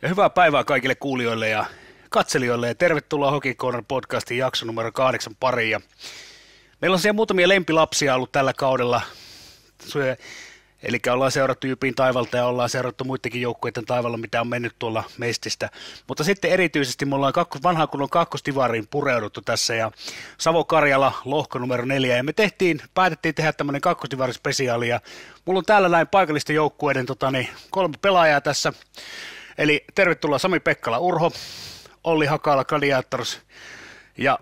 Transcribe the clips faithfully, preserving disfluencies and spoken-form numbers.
Ja hyvää päivää kaikille kuulijoille ja katselijoille ja tervetuloa Hockey Corner podcastin jakso numero kahdeksan pariin. Ja meillä on siellä muutamia lempilapsia ollut tällä kaudella, eli ollaan seurattu Jypin Taivalta ja ollaan seurattu muidenkin joukkueiden Taivalla, mitä on mennyt tuolla Mestistä. Mutta sitten erityisesti me ollaan kakko, vanhaan kunnon kakkostivariin pureuduttu tässä ja Savo-Karjala lohko numero neljä ja me tehtiin, päätettiin tehdä tämmöinen kakkostivarin spesiaali ja mulla on täällä näin paikallisten joukkueiden tota, niin, kolme pelaajaa tässä. Eli tervetuloa Sami Pekkala Urho, Olli Hakala Gladiators ja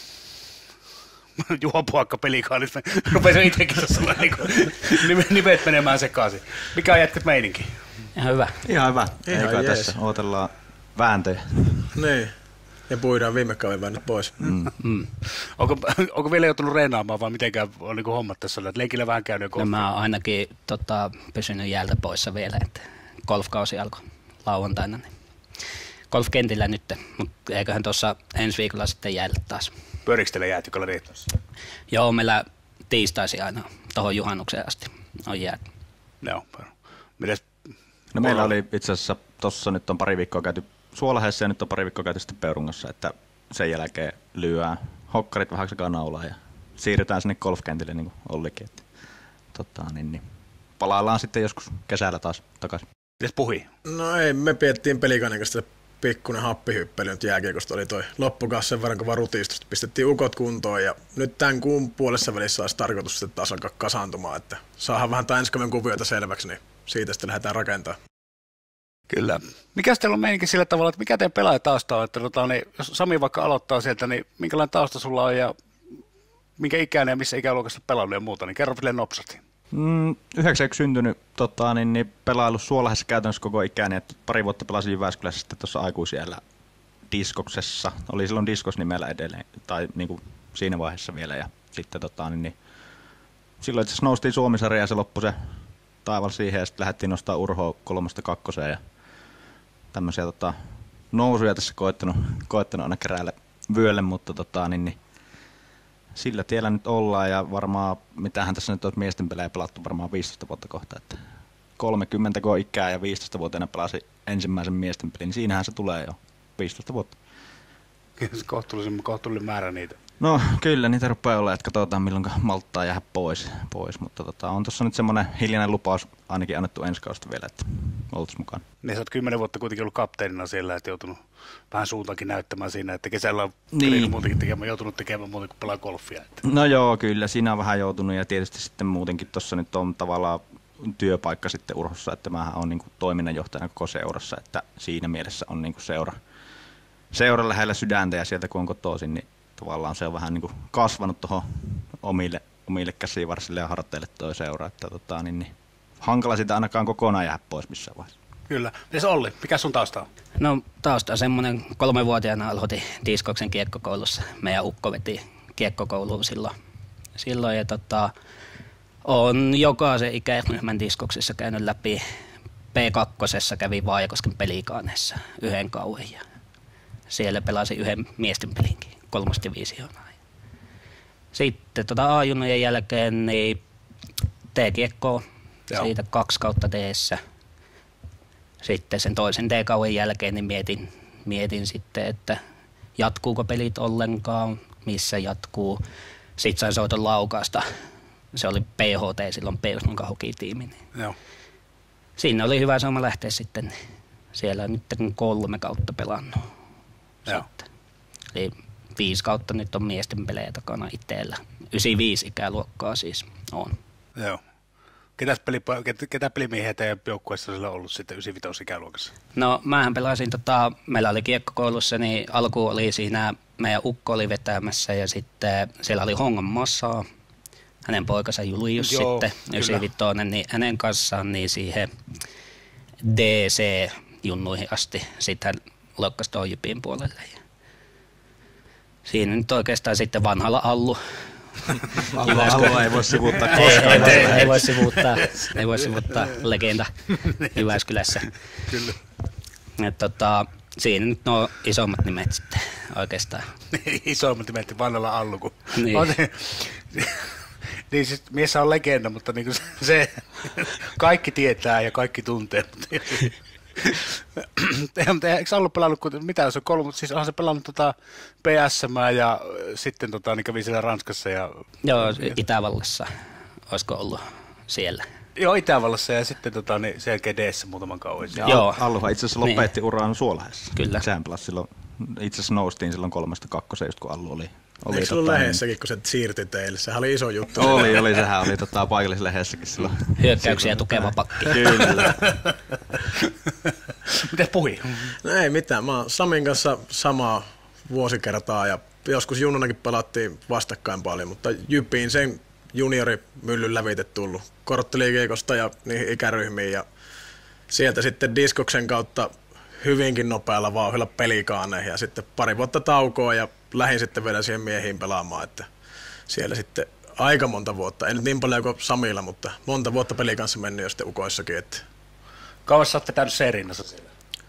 Juho Puakka Pelikaanit. Rupesin itsekin tuossa niin nimet menemään sekaisin. Mikä on jätkät meininki? Ihan hyvä. Ihan hyvä. Ihan Eikä tässä odotellaan vääntöjä. Niin. Ja puidaan viime kauden väännöt pois. Mm. Mm. Onko, onko vielä joutunut reenaamaan vai mitenkään on niin hommat tässä? Että lenkillä vähän käynyt no, mä oon ainakin tota, pysynyt jäältä poissa vielä, että golfkausi alkoi lauantaina. Niin golfkentillä nyt, mutta eiköhän tuossa ensi viikolla sitten jäädä taas. Pyörikö teillä jääty Gladiatorsissa? Joo, meillä tiistaisin aina tuohon juhannukseen asti on jääty. Joo, mites? No meillä oli itse asiassa tuossa nyt on pari viikkoa käyty Suolahdessa ja nyt on pari viikkoa käyty sitten Peurungassa, että sen jälkeen lyöään hokkarit vähän sekaan naulaan ja siirrytään sinne golfkentille niin kuin Ollikin. Että, tota, niin, niin. Palaillaan sitten joskus kesällä taas takaisin. Mites puhi? No ei, me piettiin Pelikanin kanssa pikkuinen happihyppely nyt jääkiekosta oli toi loppukas sen verran kova rutistusta. Pistettiin ukot kuntoon ja nyt tämän kuun puolessa välissä olisi tarkoitus sitten taas alkaa kasaantumaan, että saadaan vähän tämän ensi kauden kuvioita selväksi, niin siitä sitten lähdetään rakentamaan. Kyllä. Mikäs teillä on meininki sillä tavalla, että mikä teidän pelaajatausta on? Että, tota, niin, jos Sami vaikka aloittaa sieltä, niin minkälainen tausta sulla on ja minkä ikäinen ja missä ikäluokassa pelannut ja muuta, niin kerro vielä nopsasti. Mm, yhdeksänkymmentä syntynyt, tota, niin, niin pelaillut Suolahdessa käytännössä koko ikäni, että pari vuotta pelasin Jyväskylässä sitten tuossa aikuisiellä Diskoksessa, oli silloin Diskos nimellä edelleen, tai niin kuin siinä vaiheessa vielä, ja sitten tota, niin, niin, silloin itse asiassa noustiin Suomi-sarjaan ja se loppui se taival siihen, ja sitten lähdettiin nostaa Urhoa kolmesta kakkoseen, ja tämmöisiä tota, nousuja tässä koettanut, koettanut aina keräällä vyölle, mutta tota, niin, niin, sillä tiellä nyt ollaan ja varmaan, mitähän tässä nyt on miesten pelejä pelattu varmaan viisitoista vuotta kohta, että kolmekymmentä kun ikää ja viisitoista vuotiaana pelasi ensimmäisen miesten pelin, niin siinähän se tulee jo viisitoista vuotta. Kohtuullisen, kohtuullinen määrä niitä. No kyllä, niitä rupeaa olla, että katsotaan milloin malttaa jäädä pois, pois. mutta tota, on tuossa nyt semmoinen hiljainen lupaus ainakin annettu ensi kaudesta vielä, että oltaisiin mukaan. Niin sä oot kymmenen vuotta kuitenkin ollut kapteenina siellä, että joutunut vähän suuntaankin näyttämään siinä, että kesällä on niin. muutenkin tekemään, joutunut tekemään muuta kuin pelaa golfia. Että. No joo, kyllä, siinä on vähän joutunut ja tietysti sitten muutenkin tuossa nyt on tavallaan työpaikka sitten Urhossa, että mähän on niinku toiminnanjohtajana koko seurassa, että siinä mielessä on niinku seura, seura lähellä sydäntä ja sieltä kun on kotoisin, niin tavallaan se on vähän niinku kasvanut tuohon omille, omille käsivarsille ja harteille tuo seura, että tota, niin, niin, hankala sitä ainakaan kokonaan jää pois missään vaiheessa. Kyllä. Mites Olli, mikä sun tausta on? No tausta on semmoinen, kolmevuotiaana aloitin Diskoksen kiekkokoulussa. Meidän ukko veti kiekkokouluun silloin. silloin ja tota, on jokaisen ikäryhmän Diskoksissa käynyt läpi. P kaksi kävi Vaajakosken Pelikaaneessa yhden kauden ja siellä pelasin yhden miesten pelinkin, kolmosdivisioonaa. Sitten tota A-junnojen jälkeen niin T-kiekkoa, siitä kaksi kautta D-ssä. Sitten sen toisen D-kauden jälkeen niin mietin, mietin sitten, että jatkuuko pelit ollenkaan, missä jatkuu. Sitten sain soiton Laukaasta. Se oli P H T silloin Persnunkan hokitiimi. Joo. Siinä oli hyvä sauma lähteä sitten. Siellä on nyt kolme kautta pelannut. Joo. Eli viisi kautta nyt on miesten pelejä takana itsellä. yhdeksänkymmentäviisi ikäluokkaa siis on. Joo. Ketäs peli, ketä pelimiehiä teidän joukkueessa on ollut sitten yhdeksänkymmentäviisi ikäluokassa? No mähän pelasin, tota, meillä oli kiekkokoulussa, niin alku oli siinä, meidän ukko oli vetämässä ja sitten siellä oli Hongan Massaa, hänen poikansa Julius Joo, sitten, yhdeksänkymmentäviisi, niin hänen kanssaan niin siihen D C-junnuihin asti, sitten hän loikkasi tuon Jypin puolelle. Siinä nyt oikeastaan sitten vanhalla Allu. Allu ei voi sivuuttaa koskaan. Ei, ei, ei voi sivuuttaa, ei voi sivuuttaa legenda Jyväskylässä. Kyllä. Ja, tota, siinä nyt nuo isommat nimet sitten oikeastaan. Isommat nimet, vanhalla Allu. Kun niin. On, niin siis mies on legenda, mutta niin se, se kaikki tietää ja kaikki tuntee. Eikö ollut pelannut, mitä se on kolme, siis onhan se pelannut tota P S M ja sitten tota, niin kävi siellä Ranskassa ja... Joo, Itävallassa, olisiko ollut siellä? Joo, Itävallassa ja sitten tota, niin sen jälkeen D S muutaman kauan. Joo. Alluhan itse asiassa lopetti niin. Uran Suolahdessa. Kyllä. Sehän pelasi silloin, itse asiassa noustiin silloin kolmesta kakkoseen, just kun Allu oli. oli Eikö se ollut lehdessäkin, kun se siirtyi teille? Sehän oli iso juttu. Oli, oli, sehän oli tota, paikallislehdessäkin silloin. Hyökkäyksiä tukeva pakki. Kyllä. Mites puhi? No ei mitään, mä oon Samin kanssa samaa vuosikertaa ja joskus junnunakin pelattiin vastakkain paljon, mutta Jypiin sen juniorimyllyn lävite tullut kortteliikeikosta ja niihin ikäryhmiin ja sieltä sitten Diskoksen kautta hyvinkin nopealla vauhdilla pelikaaneihin ja sitten pari vuotta taukoa ja lähdin sitten vielä siihen miehiin pelaamaan, että siellä sitten aika monta vuotta, ei nyt niin paljon kuin Samilla, mutta monta vuotta pelin kanssa mennyt jo sitten ukoissakin. Että... Kauas sä oot vetänyt serinnassa siellä?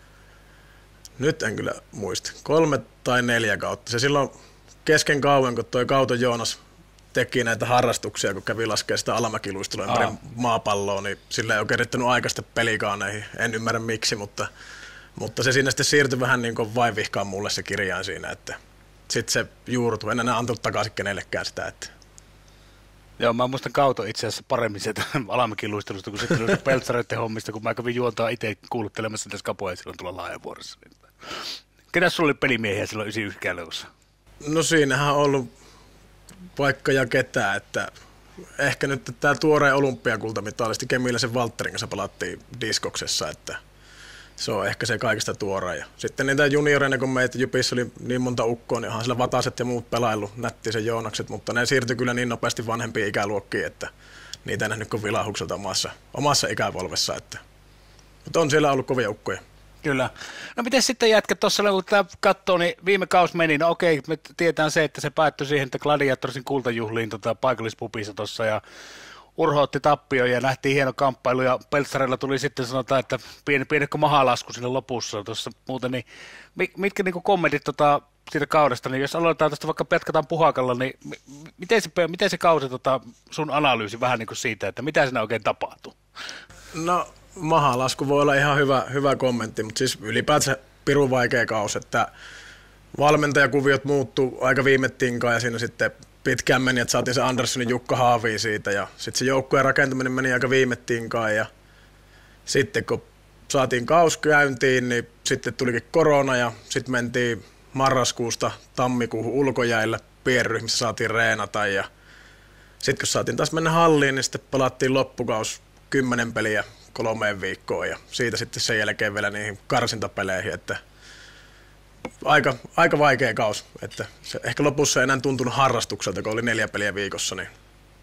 Nyt en kyllä muista. Kolme tai neljä kautta. Se silloin kesken kauan, kun toi Kauto Joonas teki näitä harrastuksia, kun kävi laskemaan sitä alamäkiluistelua ympäri maapalloa, niin sillä ei oikein riittänyt aikaista pelikaaneihin. En ymmärrä miksi, mutta, mutta se siinä sitten siirtyi vähän niin kuin vaivihkaan mulle se kirjain siinä, että sitten se juurtui. En enää antanut takaisin kenellekään sitä. Että... Joo, mä muistan Kauto itse asiassa paremmin sieltä alamäkiluistelusta kuin sitten peltsareiden hommista, kun mä kävin juontaa itse kuuluttelemassa tässä Kapoja silloin tuolla Laajavuorossa. Ketäs sulla oli pelimiehiä silloin yhdeksänkymmentäyhdeksän? No siinähän on ollut vaikka ja ketään, että ehkä nyt tämä tuoreen olympiakultamitalisti Kemiläisen Valtterin kanssa pelattiin Diskoksessa, että se on ehkä se kaikista tuorein. Ja sitten niitä junioreina, kun meitä Jypissä oli niin monta ukkoa, niin onhan sillä Vataset ja muut pelailu, Nättisen Joonakset, mutta ne siirtyi kyllä niin nopeasti vanhempiin ikäluokkiin, että niitä ei nähnyt kuin vilahukselta omassa, omassa ikäpolvessa. Että. Mutta on siellä ollut kovia ukkoja. Kyllä. No miten sitten jätkä tuossa, kun tämä katsoo, niin viime kausi meni, no okei, me tiedetään se, että se päättyi siihen, että Gladiatorsin kultajuhliin tota, paikallispupissa tuossa ja Urho otti tappio ja nähtiin hieno kamppailu ja Peltsarilla tuli sitten sanotaan, että pieni, pienekö mahalasku sinne lopussa tuossa muuten, niin mitkä niin kommentit tota, siitä kaudesta, niin jos aloitetaan tästä vaikka Petkataan Puhakalla, niin miten se, miten se kausi, tota, sun analyysi vähän niin kuin siitä, että mitä siinä oikein tapahtuu? No mahalasku voi olla ihan hyvä, hyvä kommentti, mutta siis ylipäätään pirun vaikea kausi, että valmentajakuviot muuttuu aika viime tinkaan ja siinä sitten pitkään meni, että saatiin se Anderssonin Jukka Haaviin siitä ja sitten se joukkueen rakentaminen meni aika viime tinkaan ja sitten kun saatiin kaus käyntiin, niin sitten tulikin korona ja sitten mentiin marraskuusta tammikuuhun ulkojäillä pienryhmissä saatiin reenata ja sitten kun saatiin taas mennä halliin, niin sitten pelattiin loppukaus kymmenen peliä kolmeen viikkoon ja siitä sitten sen jälkeen vielä niihin karsintapeleihin, että aika, aika vaikea kaus, että se ehkä lopussa ei enää tuntunut harrastukselta, kun oli neljä peliä viikossa, niin.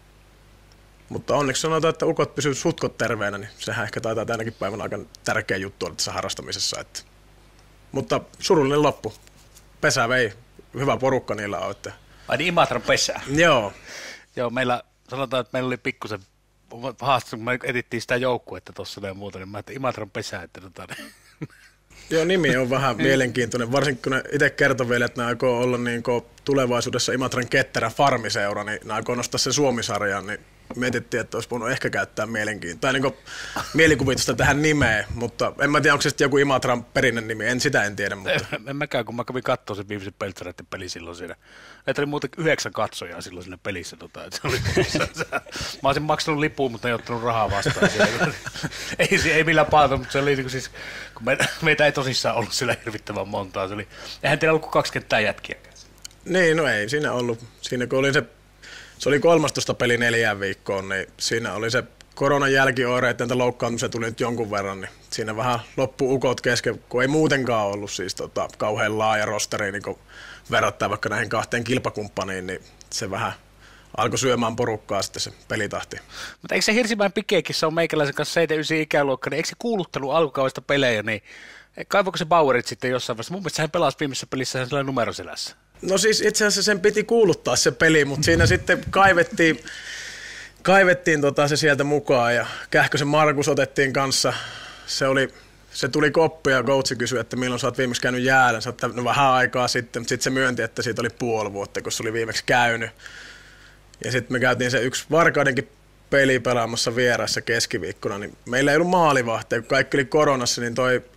Mutta onneksi sanotaan, että ukot pysyvät sutkot terveenä, niin sehän ehkä taitaa tänäkin päivänä aika tärkeä juttu olla tässä harrastamisessa, että. Mutta surullinen loppu. Pesä vei, hyvä porukka niillä on, että. Ai niin Imatran pesää? Joo. Joo, meillä sanotaan, että meillä oli pikkusen haastas, kun me etittiin sitä joukkuetta tuossa ja muuta, niin mä että Imatran pesää, että tota niin. Joo, nimi on vähän mielenkiintoinen, varsinkin kun ne itse kertoi vielä, että ne aikoo olla niin tulevaisuudessa Imatran ketterä farmiseura, niin ne aikoo nostaa sen Suomi-sarjan, niin mietittiin, että olisi voinut ehkä käyttää mielenkiintoista, tai niin mielikuvitusta tähän nimeen, mutta en mä tiedä, onko se sitten joku Imatran perinnen nimi, en sitä en tiedä. Mutta. En, en mäkään, kun mä kävin katsoa sen viimeisen Peltsareiden peli silloin siinä. Näitä oli muuten yhdeksän katsojaa silloin siinä pelissä. Tota, että se oli, mä olisin maksanut lipuun, mutta ei ottanut rahaa vastaan. ei, ei millään pahata, mutta se oli niin kuin siis, kun me, meitä ei tosissaan ollut sillä hirvittävän montaa. Se oli, eihän teillä ollut kuin kaksikymmentä jätkiäkään. Niin, no ei siinä ollut. Siinä kun oli se, se oli kolmastoista peli neljään viikkoon, niin siinä oli se koronan jälkioireet, että loukkaantumisia tuli nyt jonkun verran, niin siinä vähän loppu ukot kesken, kun ei muutenkaan ollut siis tota, kauhean laaja rosteri, niin kun verrattaa vaikka näihin kahteen kilpakumppaniin, niin se vähän alkoi syömään porukkaa sitten se pelitahti. Mutta eikö se Hirsimäen Pikeekin, se on meikäläisen kanssa seitsemänkymmentäyhdeksän ikäluokka, niin eikö se kuuluttelu alkukaudesta pelejä, niin kaivoiko se Bauerit sitten jossain vaiheessa? Mun mielestä hän pelasi viimeisessä pelissä sellainen numeroselässä. No siis itse asiassa sen piti kuuluttaa se peli, mutta siinä sitten kaivettiin, kaivettiin tota se sieltä mukaan ja Kähkösen Markus otettiin kanssa. Se, oli, se tuli koppi ja coachi kysyi, että milloin sä oot viimeksi käynyt jäällä. Sä oot no vähän aikaa sitten, mutta sitten se myönti, että siitä oli puoli vuotta, kun se oli viimeksi käynyt. Ja sitten me käytiin se yksi Varkaudenkin peli pelaamassa vieressä keskiviikkona, niin meillä ei ollut maalivahteja, kun kaikki oli koronassa, niin toi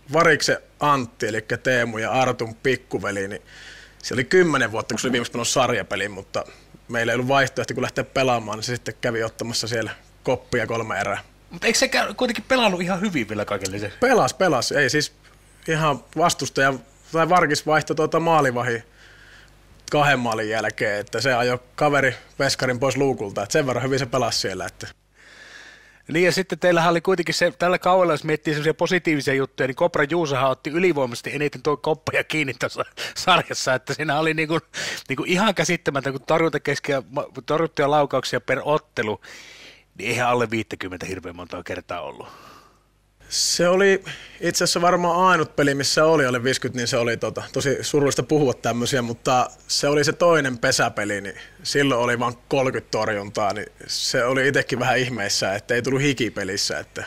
Variksen Antti, eli Teemu ja Artun pikkuveli, niin se oli kymmenen vuotta, kun se oli viimeksi pelannut sarjapelin, mutta meillä ei ollut vaihtoehto, kun lähteä pelaamaan, niin se sitten kävi ottamassa siellä koppia kolme erää. Mutta eikö se kuitenkin pelannut ihan hyvin vielä kaikille se? Pelas, pelas. Ei siis ihan vastustaja, tai Varkis vaihtoi tuota maalivahi kahden maalin jälkeen, että se ajoi kaveri veskarin pois luukulta, että sen verran hyvin se pelasi siellä. Että. Niin ja sitten teillähän oli kuitenkin se, tällä kaudella, jos miettii sellaisia positiivisia juttuja, niin Kopra Juusahan otti ylivoimaisesti eniten tuo koppaja kiinni tuossa sarjassa, että siinä oli niinku, niinku ihan käsittämättä, kun torjuntakeskiä, torjuttuja laukauksia per ottelu, niin eihän alle viisikymmentä hirveän monta kertaa ollut. Se oli itse asiassa varmaan ainut peli, missä oli alle viisikymmentä, niin se oli tota, tosi surullista puhua tämmöisiä, mutta se oli se toinen pesäpeli, niin silloin oli vain kolmekymmentä torjuntaa, niin se oli itsekin vähän ihmeissä, että ei tullut hikipelissä, että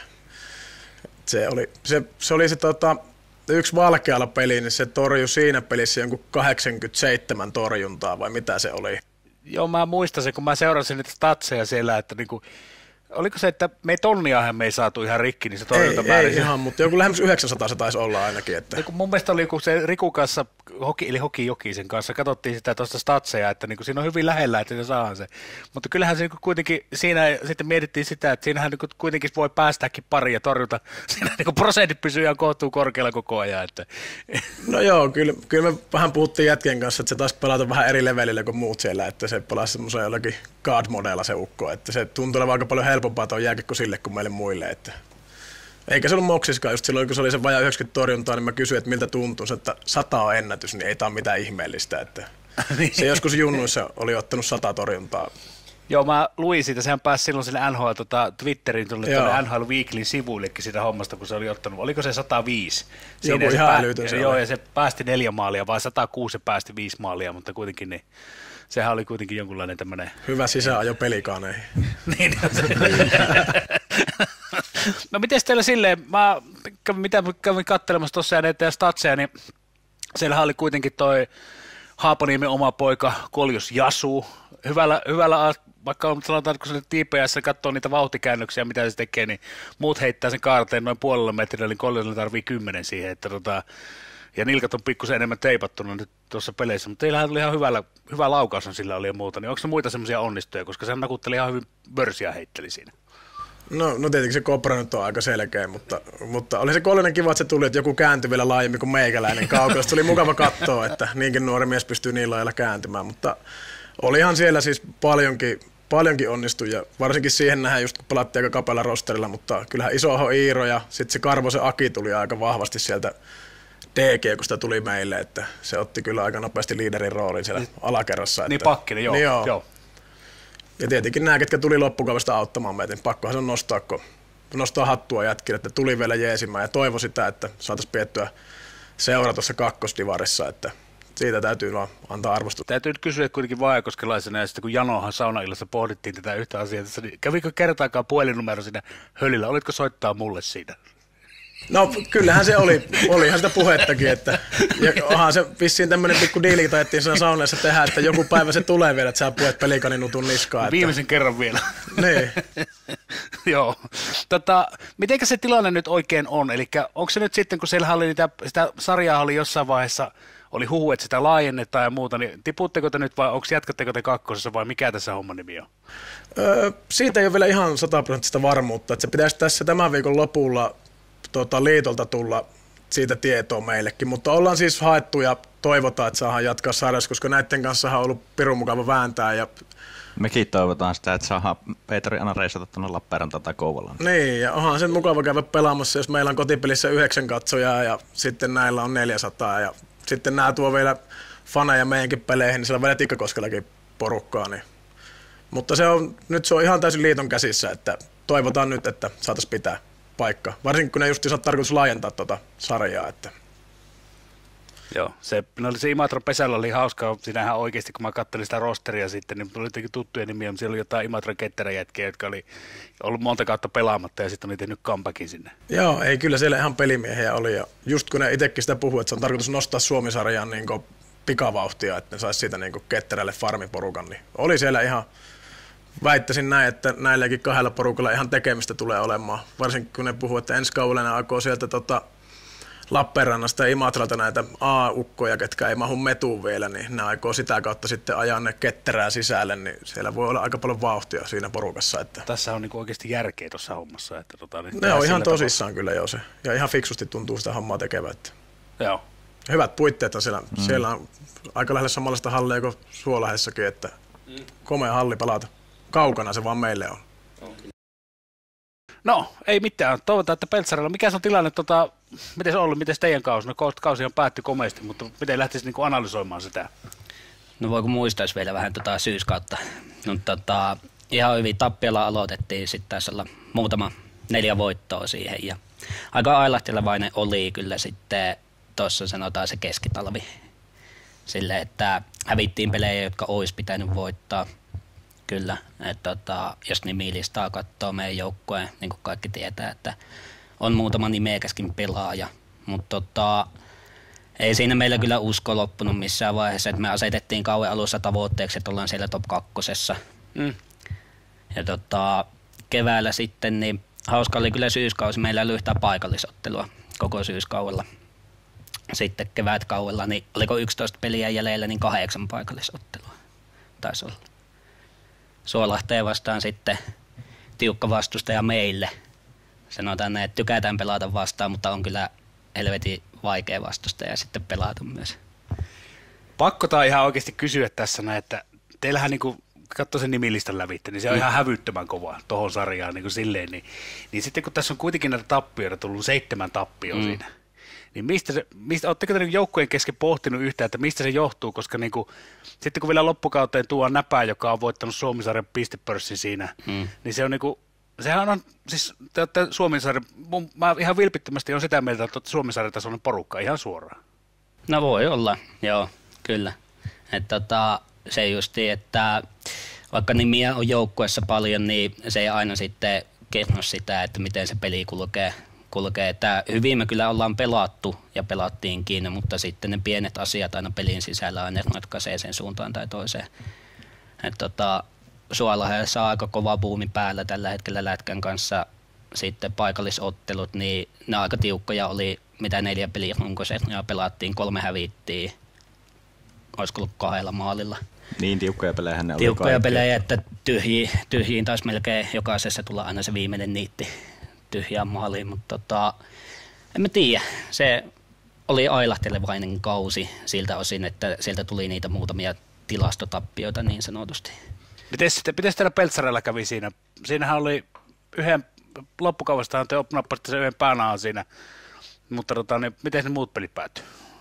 se oli se, se, oli se tota, yksi valkealla peli, niin se torjui siinä pelissä jonkun kahdeksankymmentäseitsemän torjuntaa vai mitä se oli. Joo, mä muistan sen, kun mä seurasin niitä statseja siellä, että niinku oliko se, että me tonniahan me ei saatu ihan rikki, niin se torjuntamäärä. Ei, ei ihan, mutta joku lähemmäs yhdeksänsataa se taisi olla ainakin. Että. Niin mun mielestä oli joku se Riku kanssa, hoki, eli Hoki Jokisen kanssa, katsottiin sitä tuosta statseja, että niin siinä on hyvin lähellä, että se saa se. Mutta kyllähän se niin kuitenkin, siinä sitten mietittiin sitä, että siinähän niin kuitenkin voi päästäkin pari ja torjuta. Siinä niin prosentit pysyy ihan kohtuu korkealla koko ajan. Että. No joo, kyllä, kyllä me vähän puhuttiin jätkien kanssa, että se taisi pelata vähän eri levelillä kuin muut siellä, että se pelasi semmoisen jollakin guard-modella se ukko, että se tuntui olevan aika paljon helpompaa tuon jääkiekko sille kuin meille muille. Että. Eikä se ollut moksiskaan, just silloin kun se oli se vajaa yhdeksänkymmentä torjuntaa, niin mä kysyin, että miltä tuntuu, että sata on ennätys, niin ei tämä ole mitään ihmeellistä. Että se joskus junnuissa oli ottanut sata torjuntaa. Joo, mä luin siitä, sehän pääsi silloin sinne N H L tota, Twitteriin tuonne tuonne N H L Weeklyn sivuillekin siitä hommasta, kun se oli ottanut, oliko se sata viisi? Joku ihan älytön se Joo, oli. ja se päästi neljä maalia, vai sata kuusi se päästi viisi maalia, mutta kuitenkin niin, sehän oli kuitenkin jonkunlainen tämmöinen. Hyvä sisäänajo pelikaaneihin. Niin, no miten teillä silleen, mä kävin, mitä kävin katselemassa tuossa näitä statseja, niin siellähän oli kuitenkin toi Haapaniemen oma poika Koljos Jasu, hyvällä, hyvällä vaikka on, sanotaan, että kun se T P S katsoo niitä vauhtikäännöksiä, mitä se tekee, niin muut heittää sen kaarteen noin puolella metrillä, niin Koljosella tarvii kymmenen siihen, että tota, ja nilkat on pikkusen enemmän teipattuna nyt tuossa peleissä, mutta teillähän oli ihan hyvällä, hyvä laukaus on sillä oli ja muuta, niin onko se muita semmoisia onnistuja, koska se nakutteli ihan hyvin börsiä heitteli siinä? No, no tietenkin se Kopra nyt on aika selkeä, mutta, mutta oli se Koljonen kiva, että se tuli, että joku kääntyi vielä laajemmin kuin meikäläinen kaukalasta. Oli mukava katsoa, että niinkin nuori mies pystyy niin lailla kääntymään, mutta olihan siellä siis paljonkin, paljonkin onnistuja, varsinkin siihen nähdään just kun pelattiin aika kapealla rosterilla, mutta kyllähän Isoho Iiro ja sitten se Karvosen Aki tuli aika vahvasti sieltä D G, kun sitä tuli meille, että se otti kyllä aika nopeasti liiderin roolin siellä niin, alakerrassa. Että, niin pakkinen, joo. Niin joo. joo. Ja tietenkin nämä, ketkä tuli loppukaudesta auttamaan meitä, niin pakkohan se on nostaa, kun nostaa hattua jätkille, että tuli vielä jeesimään ja toivo sitä, että saataisiin piettyä seura tuossa kakkosdivarissa, että siitä täytyy vaan antaa arvostusta. Täytyy nyt kysyä kuitenkin vaajakoskelaisena, ja sitten kun Janohan saunaillassa pohdittiin tätä yhtä asiaa, niin kävikö kertaakaan puhelinnumero siinä hölillä, olitko soittaa mulle siitä? No kyllähän se oli, olihan sitä puhettakin, että ja onhan se vissiin tämmöinen pikku diili tajettiin siinä saunassa tehdä, että joku päivä se tulee vielä, että sä puhet pelikaninutun niskaan. Että. Viimeisen kerran vielä. Niin. Joo. Tota, mitenkä se tilanne nyt oikein on? Eli onko se nyt sitten, kun siellä oli niitä, sitä sarjaa oli jossain vaiheessa, oli huhu, että sitä laajennetaan ja muuta, niin tiputteko te nyt vai onko jatkatteko te kakkosessa vai mikä tässä homman nimi on? Öö, siitä ei ole vielä ihan sataprosenttista varmuutta, että se pitäisi tässä tämän viikon lopulla Tuota, liitolta tulla siitä tietoa meillekin, mutta ollaan siis haettu ja toivotaan, että saadaan jatkaa sarjassa, koska näiden kanssa on ollut pirun mukava vääntää. Ja. Mekin toivotaan sitä, että saadaan Peeteri aina reisata tuonne Lappeenrantaan tai Kouvolaan. Niin, ja onhan sen mukava käydä pelaamassa, jos meillä on kotipelissä yhdeksän katsojaa ja sitten näillä on neljäsataa ja sitten nämä tuo vielä faneja meidänkin peleihin, niin siellä on vielä Tikkakoskellakin porukkaa. Niin. Mutta se on, nyt se on ihan täysin liiton käsissä, että toivotaan nyt, että saataisiin pitää paikka. Varsinkin kun ne just saa tarkoitus laajentaa tuota sarjaa. Että. Joo, se, no se Imatran pesällä oli hauskaa. Siinähän oikeasti, kun mä katselin sitä rosteria sitten, niin tuli jotenkin tuttuja nimiä, mutta siellä oli jotain Imatran ketteräjätkiä, jotka oli ollut monta kautta pelaamatta ja sitten oli tehnyt comebackin sinne. Joo, ei kyllä siellä ihan pelimiehiä oli. Ja just kun ne itsekin sitä puhuu, että se on tarkoitus nostaa Suomi-sarjaan niin pikavauhtia, että ne saisi siitä niin ketterälle farmiporukan, niin oli siellä ihan. Väittäisin näin, että näilläkin kahdella porukalla ihan tekemistä tulee olemaan. Varsinkin kun ne puhuu, että ensi kaudella ne aikoo sieltä tota, Lappeenrannasta ja Imatralta näitä A-ukkoja, ketkä ei mahu metuun vielä, niin ne aikoo sitä kautta sitten ajaa ne ketterää sisälle, niin siellä voi olla aika paljon vauhtia siinä porukassa. Että tässä on niinku oikeasti järkeä tuossa hommassa. Että tota, niin ne on ihan tosissaan tavalla. Kyllä jo se, ja ihan fiksusti tuntuu sitä hommaa tekevää. Että joo. Hyvät puitteet on siellä, mm. siellä on aika lähellä samanlaista hallia kuin Suolahdessakin, että mm. komea halli pelata. Kaukana se vaan meille on. No, ei mitään. Toivotaan, että Peltsarilla. Mikä se on tilanne, tota, miten se on ollut, miten teidän kausi? No, kausi on päätty komeasti, mutta miten lähtisi niinku analysoimaan sitä? No voiko muistaisi vielä vähän tota syyskautta. No, tota, ihan hyvin Tappiolla aloitettiin, sitten taisi olla muutama neljä voittoa siihen. Ja aika ailahtelevainen oli kyllä sitten tuossa sanotaan se keskitalvi. Silleen, että hävittiin pelejä, jotka olisi pitänyt voittaa. Kyllä, että tota, jos nimilistaa katsoo meidän joukkueen, niin kuin kaikki tietää, että on muutama nimekäskin pelaaja, mutta tota, ei siinä meillä kyllä usko loppunut missään vaiheessa, että me asetettiin kauan alussa tavoitteeksi, että ollaan siellä top kakkosessa. Mm. Ja tota, keväällä sitten, niin hauska oli kyllä syyskausi, meillä ei ollut yhtään paikallisottelua koko syyskaudella. Sitten kevätkaudella, niin oliko yksitoista peliä jäljellä, niin kahdeksan paikallisottelua taisi olla. Suolahteen vastaan sitten tiukka vastustaja meille. Sanotaan näin, että tykätään pelata vastaan, mutta on kyllä helvetin vaikea vastustaja sitten pelata myös. Pakko tää ihan oikeasti kysyä tässä näin, että teillähän niinku, katsoo sen nimilistan lävitte, niin se on mm. ihan hävyttömän kova tohon sarjaan niin kuin silleen. Niin, niin sitten kun tässä on kuitenkin näitä tappioita tullut seitsemän tappioa mm. siinä, niin mistä se, mistä, ootteko te joukkojen kesken pohtinut yhtään, että mistä se johtuu, koska niin kuin, sitten kun vielä loppukauteen tuodaan Näpää, joka on voittanut Suomisarjan pistepörssin siinä, mm. niin se on niin kuin, sehän on, siis te olette Suomisarjan, mä ihan vilpittömästi on sitä mieltä, että Suomisarjan tasoinen porukka ihan suoraan. No voi olla, joo, kyllä. Että tota, se justi, että vaikka nimiä on joukkueessa paljon, niin se ei aina sitten kerro sitä, että miten se peli kulkee. kulkee. Että hyvin me kyllä ollaan pelattu ja pelattiinkin, mutta sitten ne pienet asiat aina pelin sisällä aina ratkaisee sen suuntaan tai toiseen. Että tota, Suolahdessa on aika kova buumi päällä tällä hetkellä Lätkän kanssa. Sitten paikallisottelut, niin ne aika tiukkoja oli, mitä neljä peliä runkoiset, ja pelattiin, kolme hävittiin. Olisiko ollut kahdella maalilla. Niin, tiukkoja pelejä ne oli. Tiukkoja pelejä, että tyhjiin, tyhjiin taisi melkein jokaisessa tulla aina se viimeinen niitti tyhjään maaliin, mutta tota, en mä tiedä. Se oli ailahtelevainen kausi siltä osin, että sieltä tuli niitä muutamia tilastotappioita niin sanotusti. Miten sitten, miten teillä Peltsarilla kävi siinä? Siinähän oli yhden loppukaudestahan te nappasitte sen yhden päänaan siinä, mutta tota, niin miten ne muut pelit päättyi?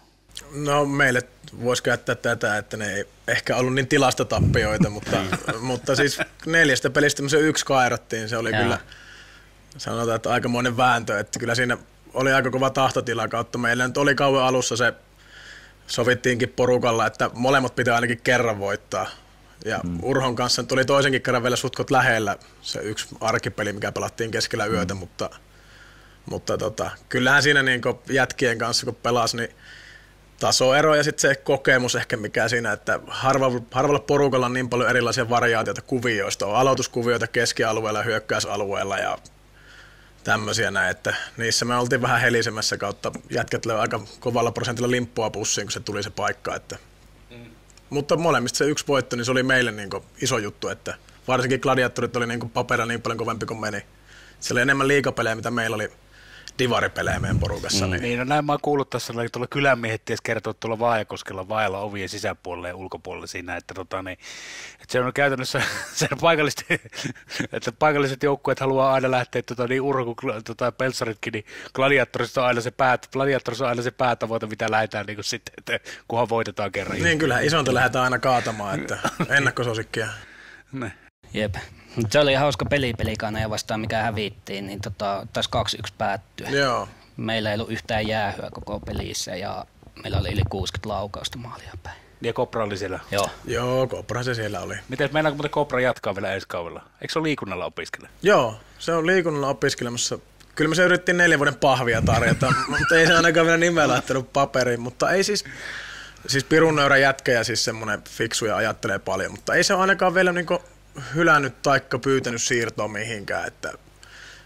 No meille voisi käyttää tätä, että ne ei ehkä ollut niin tilastotappioita, mutta, mutta siis neljästä pelistä me se yksi kairattiin, se oli Jaa. kyllä, sanotaan, että aikamoinen vääntö, että kyllä siinä oli aika kova tahtotila kautta. Meillä nyt oli kauan alussa se, sovittiinkin porukalla, että molemmat pitää ainakin kerran voittaa. Ja hmm. Urhon kanssa tuli toisenkin kerran vielä sutkot lähellä se yksi arkipeli, mikä pelattiin keskellä yötä, hmm. mutta, mutta tota, kyllähän siinä niin jätkien kanssa kun pelasi, niin tasoero ja sitten se kokemus ehkä mikä siinä, että harvalla, harvalla porukalla on niin paljon erilaisia variaatioita kuvioista. On aloituskuvioita keskialueella ja hyökkäysalueella ja tämmöisiä näin, että niissä me oltiin vähän helisemässä kautta. Jätkät löi aika kovalla prosentilla limppua pussiin, kun se tuli se paikka. Että. Mm. Mutta molemmista se yksi voitto, niin se oli meille niin iso juttu, että varsinkin gladiatorit oli niin paperilla niin paljon kovempi kuin meni. Siellä oli enemmän liigapelejä, mitä meillä oli divaripelejä meidän porukassa. Mm. Niin. niin, no näin mä oon kuullut tässä, että tuolla kylänmiehet ties kertoo tuolla Vaajakoskella vailla ovien sisäpuolelle ja ulkopuolelle siinä, että, tota, niin, että se on käytännössä se paikalliset, että paikalliset joukkueet haluaa aina lähteä tota, niin Urho kuin tota, Peltsaritkin, niin gladiaattorissa on aina se päät, gladiaattorissa on aina se päätavoite, mitä lähdetään niin kuin sitten, että kunhan voitetaan kerran. Niin kyllä, isonta lähdetään aina kaatamaan, että ennakkosuosikkia. Ne. Jep. Se oli hauska peli Pelikaneja vastaan, mikä hävittiin, niin tota, taisi kaksi yksi päättyä. Joo. Meillä ei ollut yhtään jäähyä koko pelissä ja meillä oli yli kuusikymmentä laukausta maalia päin. Ja Kopra oli siellä? Joo. Joo, Kopra se siellä oli. Miten, meinaanko muuten Kopra jatkaa vielä ensi kaudella? Eikö se ole liikunnalla opiskella? Joo, se on liikunnalla opiskelemassa. Kyllä me se yritettiin neljän vuoden pahvia tarjota, mutta ei se ainakaan vielä nimeä laittanut paperiin, mutta ei siis... Siis pirun nöyrä jätkä ja siis semmoinen fiksu ja ajattelee paljon, mutta ei se ole ainakaan vielä niinku hylännyt taikka pyytänyt siirtoa mihinkään, että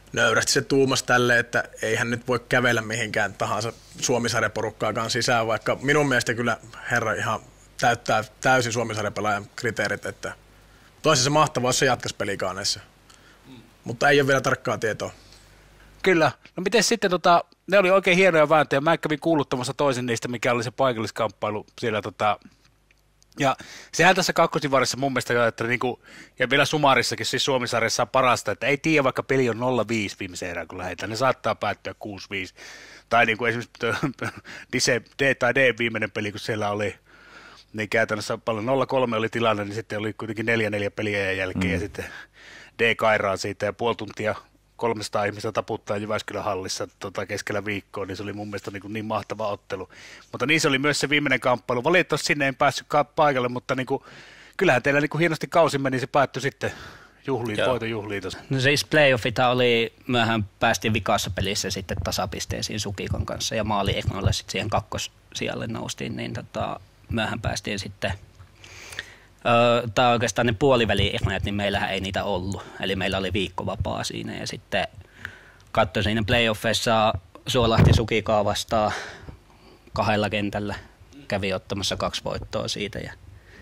nöyrästi se tuumas tälle, että eihän nyt voi kävellä mihinkään tahansa Suomi-sarjaporukkaakaan sisään, vaikka minun mielestä kyllä herra ihan täyttää täysin Suomi-sarjapelaajan kriteerit, että toisi se mahtavaa, jos se jatkaisi pelikaaneissa, mm. mutta ei ole vielä tarkkaa tietoa. Kyllä. No miten sitten, tota, ne oli oikein hienoja vääntöjä. Mä kävin kuuluttamassa toisen niistä, mikä oli se paikalliskamppailu siellä. Tota, ja sehän tässä kakkosivarissa mun mielestä, että niinku, ja vielä Sumarissakin, siis Suomi-sarjassa on parasta, että ei tiedä, vaikka peli on nolla viisi viimeisen erään, kun lähdetään. Ne saattaa päättyä kuusi viisi. Tai niin kuin esimerkiksi D tai D viimeinen peli, kun siellä oli, niin käytännössä paljon nolla kolme oli tilanne, niin sitten oli kuitenkin neljä neljä peliä jälkeen, mm. ja sitten D kairaa siitä, ja puoli tuntia kolmesataa ihmistä taputtaa Jyväskylän hallissa tota, keskellä viikkoa, niin se oli mun mielestä niin, niin mahtava ottelu. Mutta niin se oli myös se viimeinen kamppailu. Valitettavasti sinne ei päässyt paikalle, mutta niin kuin, kyllähän teillä niin kuin hienosti kausi meni, niin se päättyi sitten juhliin, voitojuhliin tuossa. No siis playoffita oli, myöhän päästiin vikassa pelissä sitten tasapisteisiin Sukikon kanssa ja maali Eknolle sitten siihen kakkossijalle noustiin, niin tota, myöhän päästiin sitten Öö, tai oikeastaan ne puoliväli-eknajat, niin meillähän ei niitä ollut. Eli meillä oli viikko vapaa siinä ja sitten katsoin siinä playoffeissa Suolahti Sukikaa vastaan kahdella kentällä. Kävi ottamassa kaksi voittoa siitä ja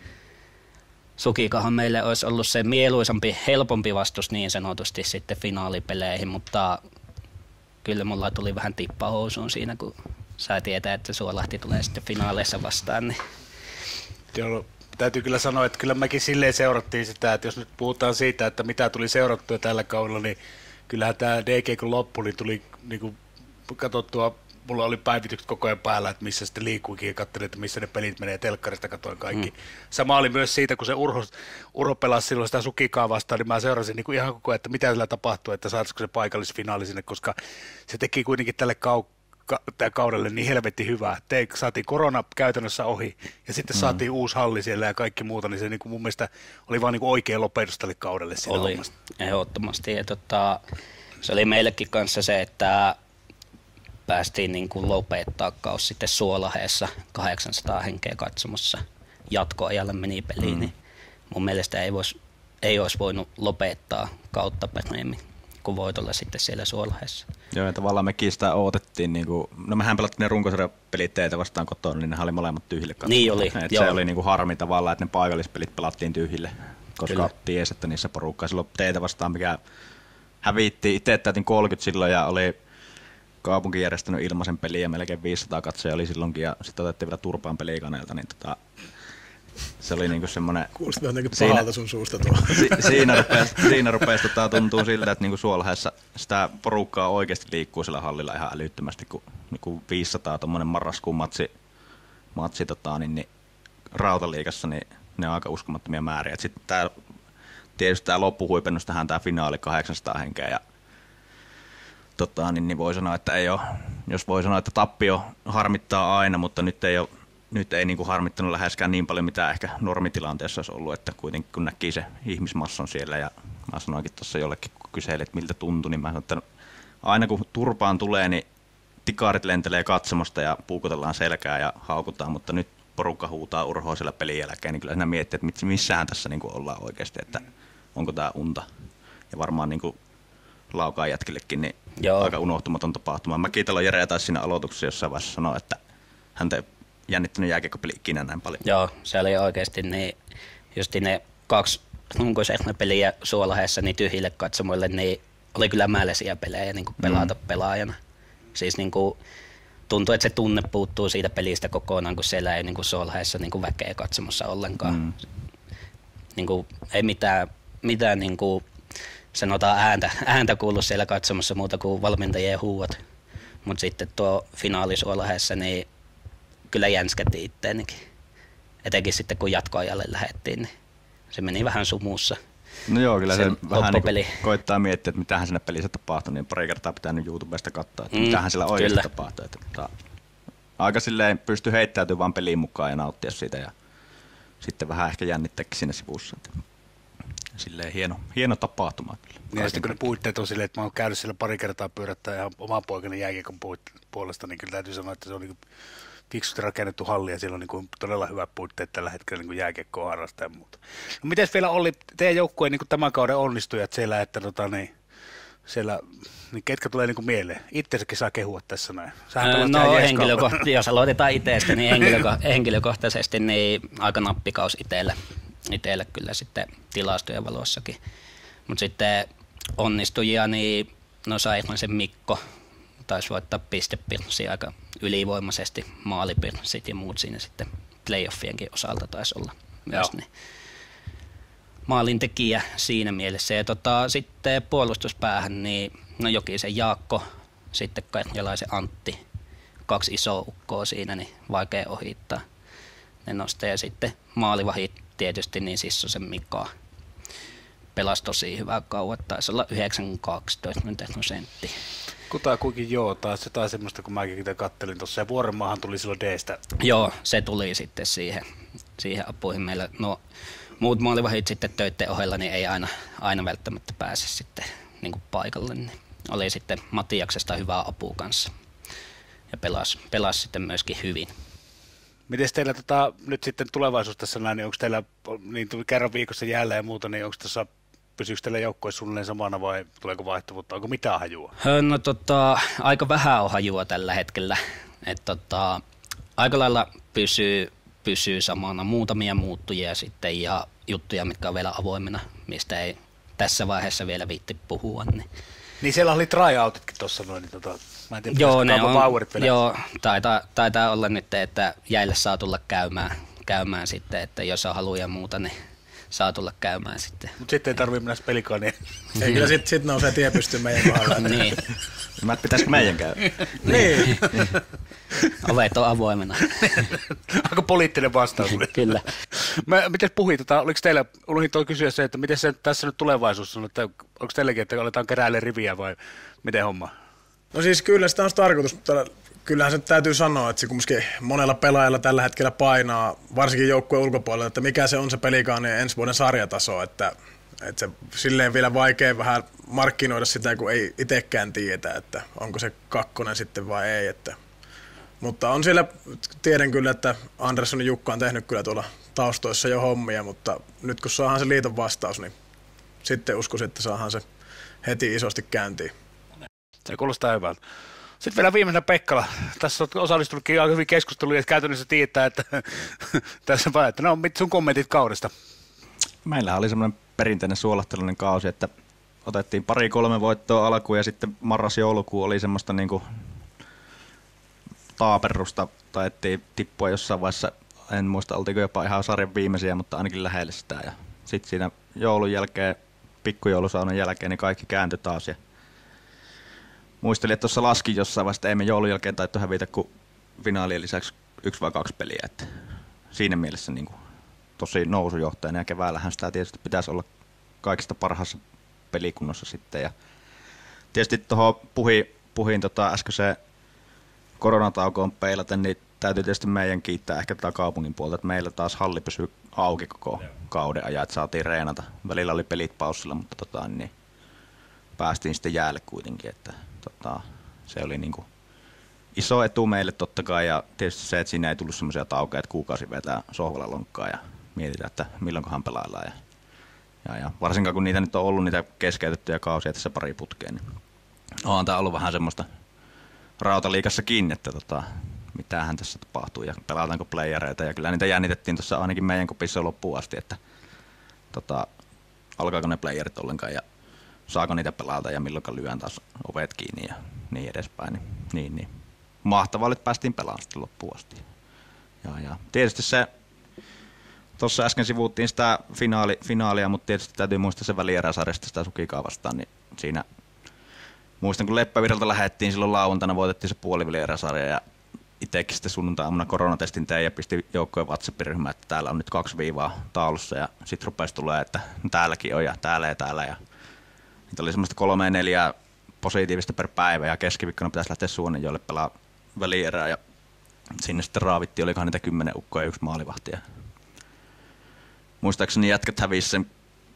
Sukikahan meille olisi ollut se mieluisampi, helpompi vastus niin sanotusti sitten finaalipeleihin, mutta kyllä mulla tuli vähän tippa housuun siinä, kun sai tietää, että Suolahti tulee sitten finaaleissa vastaan. Niin. Joo. Täytyy kyllä sanoa, että kyllä mekin silleen seurattiin sitä, että jos nyt puhutaan siitä, että mitä tuli seurattua tällä kaudella, niin kyllähän tämä D G kun loppui, niin tuli niin kuin katsottua, mulla oli päivitykset koko ajan päällä, että missä sitten liikkuikin ja katselin, että missä ne pelit menee, telkkarista katsoin kaikki. Mm. Sama oli myös siitä, kun se Urho, Urho pelasi silloin sitä Sukikaa vastaan, niin mä seurasin niin kuin ihan koko ajan, että mitä sillä tapahtuu, että saataisiko se paikallisfinaali sinne, koska se teki kuitenkin tälle kauppaan. Tämä kaudelle niin helvetti hyvää. Te saatiin korona käytännössä ohi ja sitten mm. saatiin uusi halli siellä ja kaikki muuta, niin se niin kuin mun mielestä oli vaan niin kuin oikea lopetus tälle kaudelle. Oli, hommasta. Ehdottomasti. Ja tota, se oli meillekin kanssa se, että päästiin niin kuin lopettaa kausi sitten Suolaheessa kahdeksansataa henkeä katsomassa. Jatkoajalle meni peliin, mm. niin mun mielestä ei, vois, ei olisi voinut lopettaa kautta paremmin kuin voitolla sitten siellä Suolaheessa. Joo, ja tavallaan mekin sitä odotettiin, niin kuin, no mehän pelattiin ne runkosarjapelit teitä vastaan kotona, niin ne oli molemmat tyhjille katsomassa. Niin oli, et se oli niin kuin harmi tavallaan, että ne paikallispelit pelattiin tyhjille, koska Kyllä. tiesi, että niissä porukkaa silloin teitä vastaan, mikä hävitti. Itse täytin kolmekymmentä silloin ja oli kaupunki järjestänyt ilmaisen peliä ja melkein viisisataa katsoja oli silloinkin ja sitten otettiin vielä Turpaan pelikaneelta, niin tota, se oli niinku semmoinen... Kuulosti jotenkin pahalta sun suusta tuo. Si, siinä rupesi, siinä rupesi tota, tuntuu siltä, että niinku Suolaheessa sitä porukkaa oikeasti liikkuu sillä hallilla ihan älyttömästi, kun niinku viisisataa tuommoinen marraskuun matsi, matsi tota, niin, niin, Rautaliigassa, niin ne on aika uskomattomia määriä. Sitten tää, tietysti tämä loppuhuipennus tähän tämä finaali kahdeksansataa henkeä ja tota, niin, niin voi sanoa, että ei ole, jos voi sanoa, että tappio harmittaa aina, mutta nyt ei ole Nyt ei niinku harmittanut läheskään niin paljon, mitä ehkä normitilanteessa olisi ollut, että kuitenkin kun näki se ihmismasson siellä ja mä sanoinkin tuossa jollekin, kun kyselin, että miltä tuntui, niin mä sanoin, että aina kun Turpaan tulee, niin tikaarit lentelee katsomasta ja puukotellaan selkää ja haukutaan, mutta nyt porukka huutaa Urhoa siellä pelin jälkeen, niin kyllä siinä miettii, että missähän tässä niinku ollaan oikeasti, että onko tämä unta. Ja varmaan niinku Laukaan jätkillekin niin aika unohtumaton tapahtuma. Mä kiitän Jere taisi siinä aloituksessa jossain vaiheessa sanoa, että häntä jännittänyt jääkiekkopeli ikinä näin paljon. Joo, se oli oikeasti niin, just ne kaksi runkoisehmä-peliä Suolaheessa niin tyhjille katsomoille, niin oli kyllä määlesiä pelejä niin kuin pelata mm. pelaajana. Siis niin kuin, tuntuu, että se tunne puuttuu siitä pelistä kokonaan, kun siellä ei niin kuin Suolaheessa niin kuin väkeä katsomossa ollenkaan. Mm. Niin kuin, ei mitään, mitään niin kuin, sanotaan ääntä, ääntä kuulu siellä katsomassa muuta kuin valmentajien huuot. Mutta sitten tuo finaali Suolaheessa, niin kyllä jänskätti itteenikin. Etenkin sitten kun jatkoajalle lähdettiin, niin se meni vähän sumussa. No joo, kyllä se, se vähän niin koittaa miettiä, että mitähän siinä pelissä tapahtui, niin pari kertaa pitää nyt YouTubesta katsoa, että mm, mitähän siellä oikeasti kyllä. tapahtui. Että, mutta aika silleen pystyi heittäytymään vaan peliin mukaan ja nauttia siitä ja sitten vähän ehkä jännittääkin siinä sivussa. Silleen hieno, hieno tapahtuma. Ja sitten kun ne puitteet on silleen, että mä oon käynyt siellä pari kertaa pyörättää ihan oman poikani jääkiekon puolesta, niin kyllä täytyy sanoa, että se on niin fiksusti rakennettu halli ja siellä on niin kuin todella hyvät puitteet tällä hetkellä niin jääkiekkoa harrastaa ja muuta. No miten vielä oli teidän joukkueen niin tämän kauden onnistujat siellä, että tota, niin, siellä, niin ketkä tulee niinku mieleen? Itsensäkin saa kehua tässä näin. Öö, no henkilökohtaisesti, jos aloitetaan itsestä, niin henkilöko- henkilökohtaisesti niin aika nappikaus itselle, itselle kyllä sitten tilastojen valossakin. Mutta sitten onnistujia, niin no Saikmaisen Mikko taisi voittaa pistepirssi aika ylivoimaisesti, maalipirssit ja muut siinä sitten playoffienkin osalta taisi olla myös niin maalintekijä siinä mielessä. Ja tota, sitten puolustuspäähän, niin no Jokisen Jaakko, sitten Karjalaisen Antti, kaksi isoa ukkoa siinä, niin vaikea ohittaa ne nostaa. Ja sitten maalivahit tietysti, niin Sissosen Mika pelasi tosi hyvää kauan, taisi olla yhdeksän kaksitoista prosenttia. Kutakuinkin joo, taas jotain semmoista, kun mäkin kattelin tuossa, ja Vuorenmaahan tuli silloin D:stä. Joo, se tuli sitten siihen, siihen apuihin meillä. No, muut maalivahit sitten töiden ohella niin ei aina, aina välttämättä pääse sitten niin kuin paikalle. Niin oli sitten Matiaksesta hyvää apua kanssa ja pelasi, pelasi sitten myöskin hyvin. Miten teillä tota, nyt sitten tulevaisuus tässä näin, niin onko teillä niin kerran viikossa jäällä ja muuta, niin onko tässä, pysyykö teillä joukkue suunnilleen samana vai tuleeko vaihtuvuutta, onko mitään hajua? No tota, aika vähän on hajua tällä hetkellä, että tota, aika lailla pysyy, pysyy samana, muutamia muuttujia sitten ja juttuja, mitkä on vielä avoimena, mistä ei tässä vaiheessa vielä viitti puhua. Niin, niin siellä oli tryoutitkin tuossa noin, niin tota, mä en tiedä, joo, ne on, joo, taitaa, taitaa olla nyt, että jäille saa tulla käymään, käymään sitten, että jos on haluja ja muuta, niin saa tulla käymään sitten. Mutta sitten ei tarvitse mennä pelikaaniin. Ei, kyllä sitten sit nousee tie pystyyn meidän kohdalla. Niin. Mä et pitäisikö meidän käydä? Niin. Ovet on avoimena. Aika poliittinen vastaus. Kyllä. Mä, miten puhuit, tota, oliko teillä, unohdin toi kysyä se, että miten se tässä nyt tulevaisuus on, että onko teilläkin, että aletaan keräälle riviä vai miten homma? No siis kyllä sitä on tarkoitus, mutta kyllähän se täytyy sanoa, että se kumminkin monella pelaajalla tällä hetkellä painaa, varsinkin joukkueen ulkopuolella, että mikä se on se Pelikaanien ensi vuoden sarjataso, että, että se silleen vielä vaikea vähän markkinoida sitä, kun ei itsekään tiedetä, että onko se kakkonen sitten vai ei. Että. Mutta on siellä, tiedän kyllä, että Anderssonin Jukka on tehnyt kyllä tuolla taustoissa jo hommia, mutta nyt kun saadaan se liiton vastaus, niin sitten uskoisin, että saadaan se heti isosti käyntiin. Se kuulostaa hyvältä. Sitten vielä viimeisenä Pekkala. Tässä on osallistunutkin aika hyvin keskusteluja, että käytännössä tietää, että tässä vaan, että no sun kommentit kaudesta. Meillä oli semmoinen perinteinen suolattelunen kausi, että otettiin pari-kolme voittoa alkuun ja sitten marras-joulukuu oli semmoista niinku taaperrusta, taettiin tippua jossain vaiheessa, en muista oltiinko jopa ihan sarjan viimeisiä, mutta ainakin lähelle sitä. Ja sitten siinä joulun jälkeen, pikkujoulusaunan jälkeen, niin kaikki kääntyi taas. Ja muistelin, että tuossa laskin jossain vaiheessa, että ei me joulun jälkeen taittu hävitä kuin finaalien lisäksi yksi vai kaksi peliä. Että siinä mielessä niin kuin tosi nousujohtajana ja keväällähän sitä tietysti pitäisi olla kaikista parhaassa pelikunnossa sitten. Ja tietysti tuohon puhiin, puhiin tota äskeiseen koronataukoon peilaten, niin täytyy tietysti meidän kiittää ehkä tätä kaupungin puolta, että meillä taas halli pysyy auki koko kauden ajan, että saatiin reenata. Välillä oli pelit paussilla, mutta tota, niin päästiin sitten jäälle kuitenkin, että tota, se oli niinku iso etu meille totta kai, ja tietysti se, että siinä ei tullut semmoisia taukoja, että kuukausi vetää sohvalla lonkkaa ja mietitään, että milloinkohan pelaillaan. Ja, ja, ja varsinkaan kun niitä nyt on ollut niitä keskeytettyjä kausia tässä pari putkeen, niin on tämä ollut vähän semmoista rautaliikassa kiinni, että tota, mitähän tässä tapahtuu ja pelataanko playereita, ja kyllä niitä jännitettiin tuossa ainakin meidän kopissa loppuun asti, että tota, alkaako ne playerit ollenkaan ja saako niitä pelata ja milloinkaan lyön taas ovet kiinni ja niin edespäin. Niin, niin, niin. Mahtavaa, että päästiin pelaamaan sitten loppuun asti. Ja, ja tietysti se, tuossa äsken sivuuttiin sitä finaali, finaalia, mutta tietysti täytyy muistaa se välieräsarjasta sitä Sukikaa vastaan, niin siinä muistan, kun Leppävirralta lähdettiin silloin lauantaina, voitettiin se puolivälieräsarja ja itsekin sitten sunnuntai-aamuna koronatestin tein ja pisti joukkojen WhatsApp-ryhmään, että täällä on nyt kaksi viivaa taulussa ja sitten rupesi tulee, että täälläkin on ja täällä ja täällä. Ja niitä oli semmoista kolme neljää positiivista per päivä ja keskiviikkona pitäisi lähteä Suonenjoelle pelaa välierää ja sinne sitten raavittiin, olikohan niitä kymmenen ukkoja ja yksi maalivahti. Ja muistaakseni jätkät hävisi sen,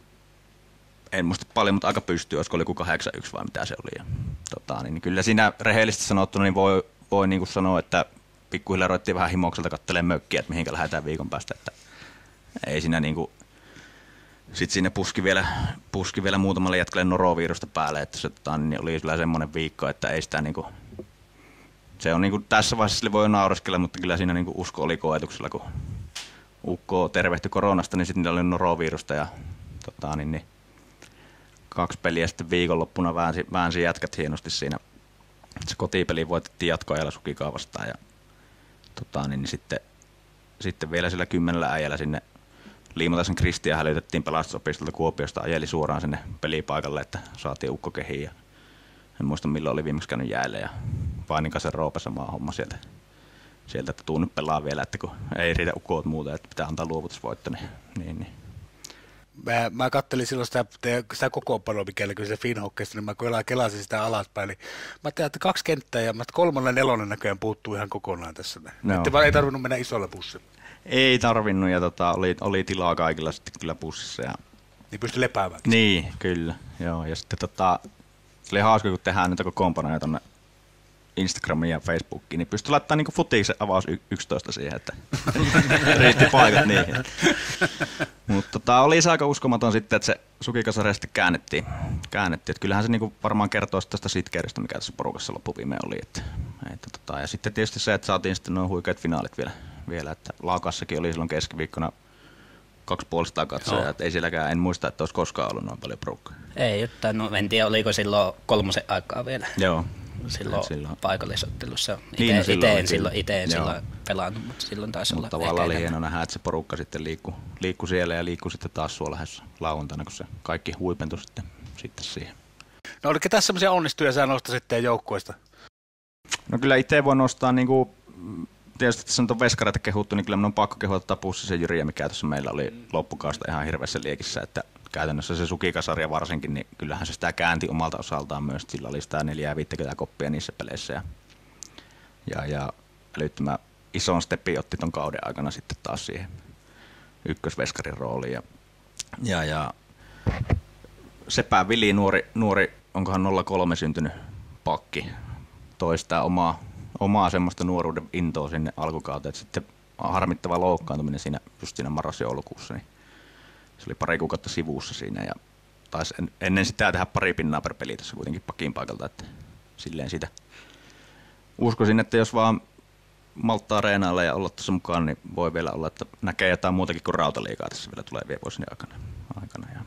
en muista paljon, mutta aika pystyy, olisiko oli joku kahdeksan yksi vai mitä se oli. Ja, tota, niin kyllä siinä rehellisesti sanottuna niin voi, voi niin kuin sanoa, että pikkuhiljaa roittiin vähän himokselta katselemaan mökkiä, että mihinkä lähdetään viikon päästä. Että ei siinä niin kuin sitten siinä puski vielä, puski vielä muutamalle jätkälle norovirusta päälle, että se tota, niin oli kyllä semmoinen viikko, että ei sitä niinku, se on niinku, tässä vaiheessa sille voi naureskella, mutta kyllä siinä niinku usko oli koetuksella, kun ukko tervehtyi koronasta, niin sitten niillä oli norovirusta ja tota, niin, niin, kaksi peliä sitten viikonloppuna väänsi, väänsi jätkät hienosti siinä. Se kotipeli voitettiin jatkoajalla Sukikaa vastaan ja tota, niin, niin sitten, sitten vielä sillä kymmenellä äijällä sinne Liimotaisen Kristiä hälytettiin pelastusopistolta Kuopiosta, ajeli suoraan sinne pelipaikalle, että saatiin ukko kehiin. Ja en muista milloin oli viimeksi käynyt jäälle ja Vainikasen Roope samaa homma sieltä, sieltä, että tuu nyt pelaa vielä, että kun ei riitä ukkoot muuta, että pitää antaa luovutusvoitto. Niin, niin, niin. Mä, mä kattelin silloin sitä, sitä kokoonpanoa, mikäli kun se Finhockeysta, niin mä kelasin sitä alaspäin. Niin mä ajattelin, että kaksi kenttää ja mä kolmonen ja nelonen näköjään puuttuu ihan kokonaan tässä. No. Että ei tarvinnut mennä isolla bussilla. Ei tarvinnut ja tota, oli, oli tilaa kaikilla sitten kyllä bussissa. Ja... Niin pystyi lepäämäänkin. Niin, kyllä. Joo. Ja sitten tota, se oli hauska, kun tehdään niitä kokoonpanoja tuonne Instagramiin ja Facebookiin, niin pystyi laittamaan niinku futiksen avaus yksitoista siihen, että riitti paikat niihin. Mutta tota, oli se aika uskomaton sitten, että se Sukikasarja sitten käännettiin. käännettiin. Kyllähän se niinku varmaan kertoo tästä sitkeydestä, mikä tässä porukassa loppuviimeen oli. Että, että tota, ja sitten tietysti se, että saatiin sitten nuo huikeat finaalit vielä. vielä että Laukassakin oli silloin keskiviikkona kaksi puolestaan katsojaa, että ei sielläkään, en muista, että olisi koskaan ollut noin paljon porukkaa. Ei, että no, en tiedä oliko silloin kolmosen aikaa vielä. Joo. Silloin, silloin paikallisottelussa. Ite, niin, no silloin, ite en silloin, ite en silloin pelannut, mutta silloin taisi Mut olla. Tavallaan oli hieno nähdä, että se porukka sitten liikkui, liikkui siellä ja liikkui sitten taas Suolahdessa lauantaina, kun se kaikki huipentui sitten, sitten siihen. No oliko tässä sellaisia onnistuja sä nostaisit teidän joukkueesta? No kyllä itse voi nostaa, niin kuin, tietysti tässä on tuon veskareita kehuttu, niin kyllä minun on pakko kehuttaa Pussisen Jyriä, mikä tuossa meillä oli loppukaasta ihan hirveässä liekissä, että käytännössä se Sukikasarja varsinkin, niin kyllähän se sitä käänti omalta osaltaan myös, sillä oli sitä neljää viittäkymmentä koppia niissä peleissä ja, ja, ja älyttömän ison steppi otti ton kauden aikana sitten taas siihen ykkösveskarin rooliin ja, ja, ja Sepä Vili, nuori, nuori, onkohan nolla kolme syntynyt pakki, toistaa omaa, omaa semmoista nuoruuden intoa sinne alkukauteen, että sitten harmittava loukkaantuminen siinä just siinä marras-joulukuussa, niin se oli pari kuukautta sivussa siinä ja taisi en, ennen sitä tehdä pari pinnaa per peli tässä kuitenkin pakin paikalta, että silleen sitä uskoisin, että jos vaan malttaa reenailla ja olla tuossa mukaan, niin voi vielä olla, että näkee jotain muutakin kuin rautaliigaa tässä vielä tulevien vuosien aikana. aikana ja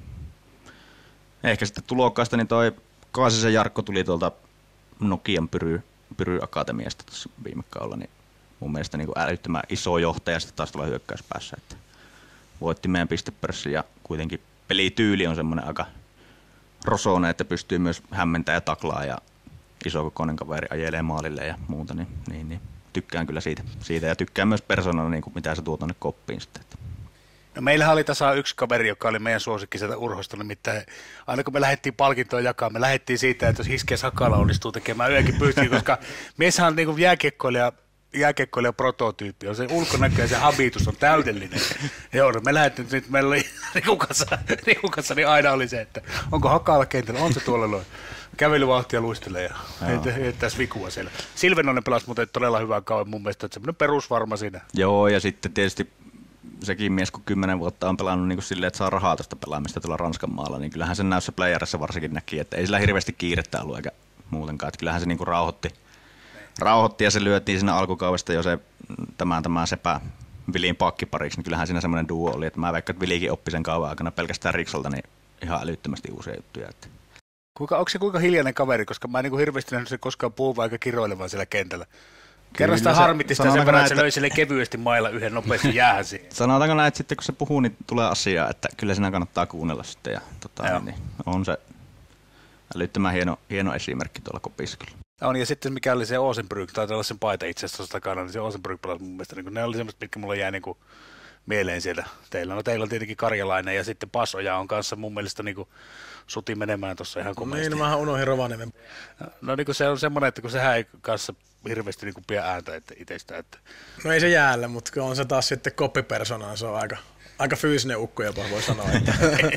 ehkä sitten tulokkaasta, niin toi Kaasisen Jarkko tuli tuolta Nokian Pyry, Pyry Akatemiasta tuossa viime kaudella, niin mun mielestä niin kuin älyttömän iso johtaja sitten taas tuolla hyökkäyspäässä, että voitti meidän pistepörssin ja kuitenkin pelityyli on semmoinen aika rosoinen, että pystyy myös hämmentämään ja taklaa ja isokokoinen kaveri ajelee maalille ja muuta, niin, niin, niin tykkään kyllä siitä, siitä ja tykkään myös persoonalla, niin kuin mitä se tuo tuonne koppiin sitten. No meillähän oli tasa yksi kaveri, joka oli meidän suosikki sieltä Urhosta, nimittäin aina kun me lähdettiin palkintoa jakaa, me lähdettiin siitä, että jos Hiske Sakala onnistuu tekemään yökin pystyyn, koska mieshän on niin kuin jääkiekkoilija, jääkiekkoilija prototyyppi, on se ulkonäkö ja se habitus on täydellinen. Joo, no me lähdettiin nyt, meillä oli Rikun kanssa, Rikun kanssa, niin aina oli se, että onko Hakala kentällä, on se tuolla noin. Kävelyvauhtia luistelee ja heittäisi vikua siellä. Silvenonen pelasi muuten todella hyvää kauan mun mielestä, että semmoinen perusvarma siinä. Joo, ja sitten tietysti sekin mies, kun kymmenen vuotta on pelannut niin kuin silleen, että saa rahaa tästä pelaamista tuolla Ranskan maalla, niin kyllähän sen näyssä playerissa varsinkin näki, että ei sillä hirveästi kiirettä ollut eikä muutenkaan. Että kyllähän se niin kuin rauhoitti, rauhoitti ja se lyötiin siinä alkukaudesta jo se tämän, tämän Sepä Vilin pakkipariksi, niin kyllähän siinä semmoinen duo oli, että mä vaikka että Vilikin oppi sen kauan aikana pelkästään Riksolta, niin ihan älyttömästi uusia juttuja. Että Kuinka, onko se kuinka hiljainen kaveri, koska mä en niin hirveästi nähnyt se koskaan puhua aika kiroilevan siellä kentällä. Kerran sitä harmitti sitä sen verran, että se löi sille kevyesti mailla yhden nopeasti jäähän siihen. Sanotaanko näin, että sitten kun se puhuu, niin tulee asiaa, että kyllä siinä kannattaa kuunnella sitten. Ja, tota, niin, on se älyttömän hieno, hieno esimerkki tuolla kopissa kyllä. On, ja sitten mikä oli se Osenbrück, taitaa olla sen paita itse asiassa takana, niin se Osenbrück pelasi mun mielestä, niin ne oli semmoista, mitkä mulle jäi niin kuin mieleen sieltä teillä. No teillä on tietenkin Karjalainen ja sitten Pasoja on kanssa mun mielestä niin kuin suti menemään tuossa ihan komeasti. Niin, mähän unohdin Rovaniemen. No, no niin kuin se on semmoinen, että kun sehän ei kanssa hirveästi niin kuin pidä ääntä että itsestä. Että no ei se jäällä, mutta on se taas sitten koppipersonaan, se on aika, aika fyysinen ukko jopa voi sanoa. Että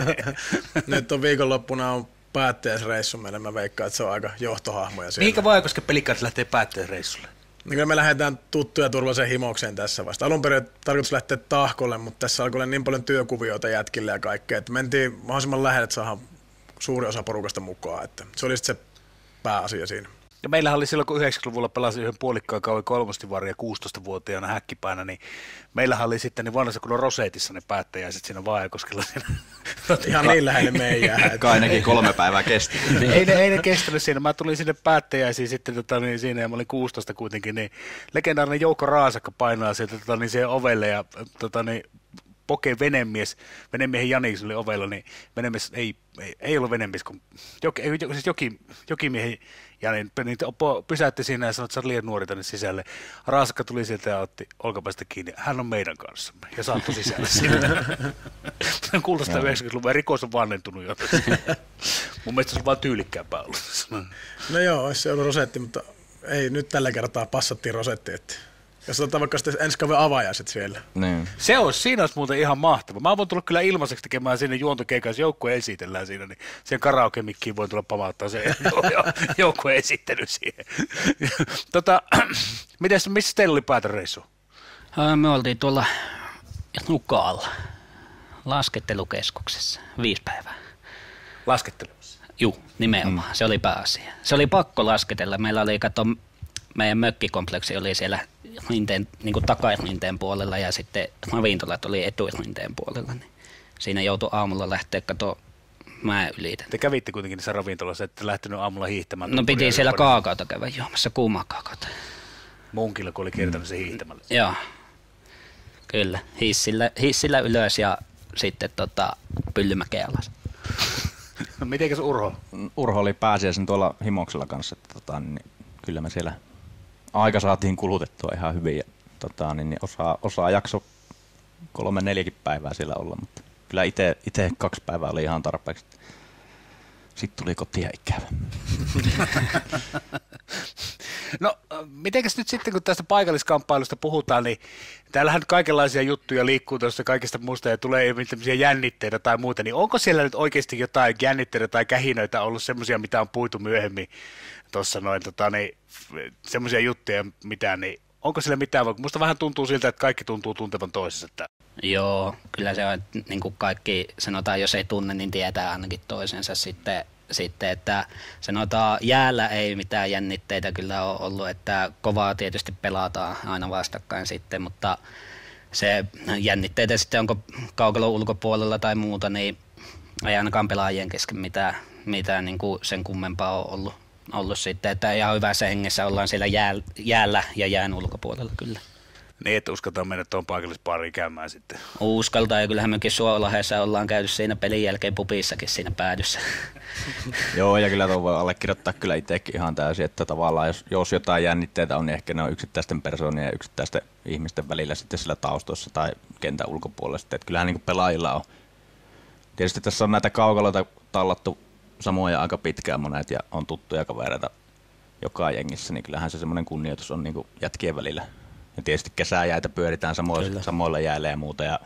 nyt on viikonloppuna on päättäjäisreissu meille, mä veikkaan, että se on aika johtohahmoja siellä. Mihinkä Vaajakoski Pelikans lähtee päättäjäisreissulle? No kyllä me lähdetään tuttuja turvalliseen himokseen tässä vasta. Alun perin tarkoitus lähteä tahkolle, mutta tässä alkoi olla niin paljon työkuvioita jätkille ja kaikkea, että mentiin mahdollisimman lähelle, että saadaan suuri osa porukasta mukaan. Että se oli sitten se pääasia siinä. Ja meillähän oli silloin, kun yhdeksänkymmentäluvulla pelasin yhden puolikkaan kauan kolmostivaria kuusitoistavuotiaana häkkipäänä, niin meillähän oli sitten niin vanhassa kun on Rosetissa ne päättäjäiset siinä Vaajakoskella. Ihan niin lähelle meidän. Kai ainakin kolme päivää kesti. ei, ne, ei ne kestänyt siinä. Mä tulin sinne päättäjäisiin sitten tota, niin siinä ja mä olin kuusitoista kuitenkin, niin legendaarinen Jouko Raasakka painaa sieltä tota, niin siihen ovelle ja tota, niin, Poke venemies, venemiehen Jani oli ovella, niin venemies ei, ei, ei ollut venemies, kun joki, siis joki, jokimiehen Jani niin pysäytti siinä ja sanoi, että sä oot liian nuori tänne sisälle. Raasakka tuli sieltä ja otti olkapäistä kiinni. Hän on meidän kanssamme ja saattoi sisälle sinne. Kultaista yhdeksänkymmentäluvun ja rikos on vannentunut jo. Mun mielestä se on vaan tyylikkäämpää ollut. No joo, olisi se ollut Rosetti, mutta ei nyt tällä kertaa passattiin Rosetti, että jos otetaan vaikka sitten ensi kauden avajaiset siellä. Niin. Se olisi, siinä olisi muuten ihan mahtava. Mä voin tulla kyllä ilmaiseksi tekemään sinne juontokeikan, jos joukkue esitellään siinä, niin siihen karaoke-mikkiin voin tulla pamauttaa se joukkue esittely siihen. tota, mites, missä teillä oli päätöreissu? Me oltiin tuolla Nukaalla laskettelukeskuksessa viisi päivää. Laskettelussa? Juu, nimenomaan. Mm. Se oli pääasia. Se oli pakko lasketella. Meillä oli, kato, meidän mökkikompleksi oli siellä Rinteen, niin kuin takarinteen puolella ja sitten ravintolat oli eturinteen puolella. Niin siinä joutui aamulla lähteä kato mäen ylitä. Te kävitte kuitenkin niissä ravintolassa, ette lähtenyt aamulla hiihtämään. No piti siellä kaakaota käydä juomassa, kuumaa kaakaota. Munkilla, kun oli kiertänyt se hiihtämällä. Joo, kyllä. Hissillä, hissillä ylös ja sitten tota, Pyllymäkeen alas. No mitenkäs Urho? Urho oli pääsiäisen tuolla himoksella kanssa, että tota, niin kyllä me siellä aika saatiin kulutettua ihan hyvin ja tota, niin, niin osaa, osaa jakso kolme neljäkin päivää siellä olla, mutta kyllä itse kaksi päivää oli ihan tarpeeksi. Sitten tuli kotiin ikävä. No mitenkäs nyt sitten, kun tästä paikalliskamppailusta puhutaan, niin täällähän kaikenlaisia juttuja liikkuu tuossa kaikista muusta ja tulee tämmöisiä jännitteitä tai muuta, niin onko siellä nyt oikeasti jotain jännitteitä tai kähinöitä ollut semmoisia, mitä on puitu myöhemmin tuossa noin, tota, niin, semmoisia juttuja mitään, niin onko siellä mitään, musta vähän tuntuu siltä, että kaikki tuntuu tuntevan toisessa. Että... Joo, kyllä se on, niin kuin kaikki sanotaan, jos ei tunne, niin tietää ainakin toisensa sitten. Sitten, että sanotaan jäällä ei mitään jännitteitä kyllä ole ollut, että kovaa tietysti pelataan aina vastakkain sitten, mutta se jännitteitä sitten onko kaukalon ulkopuolella tai muuta, niin ei ainakaan pelaajien kesken mitään, mitään niin kuin sen kummempaa on ollut, ollut sitten, että ihan hyvässä hengessä ollaan siellä jäällä, jäällä ja jään ulkopuolella kyllä. Niin, että uskataan mennä tuon paikallispariin käymään sitten. Uskaltaa, ja kyllähän mekin Suolahdessa ollaan käyty siinä pelin jälkeen pupissakin siinä päädyssä. Joo, ja kyllä tuo voi allekirjoittaa kyllä itsekin ihan täysin, että tavallaan jos, jos jotain jännitteitä on, niin ehkä ne on yksittäisten persoonien ja yksittäisten ihmisten välillä sitten sillä taustoissa tai kentän ulkopuolella sitten, että kyllähän niin kuin pelaajilla on. Tietysti tässä on näitä kaukaloita tallattu samoja aika pitkään monet ja on tuttuja kavereita joka jengissä, niin kyllähän se semmoinen kunnioitus on niin kuin jätkien välillä. Ja tietysti kesäjäitä pyöritään samoilla, samoilla jäillä ja muuta ja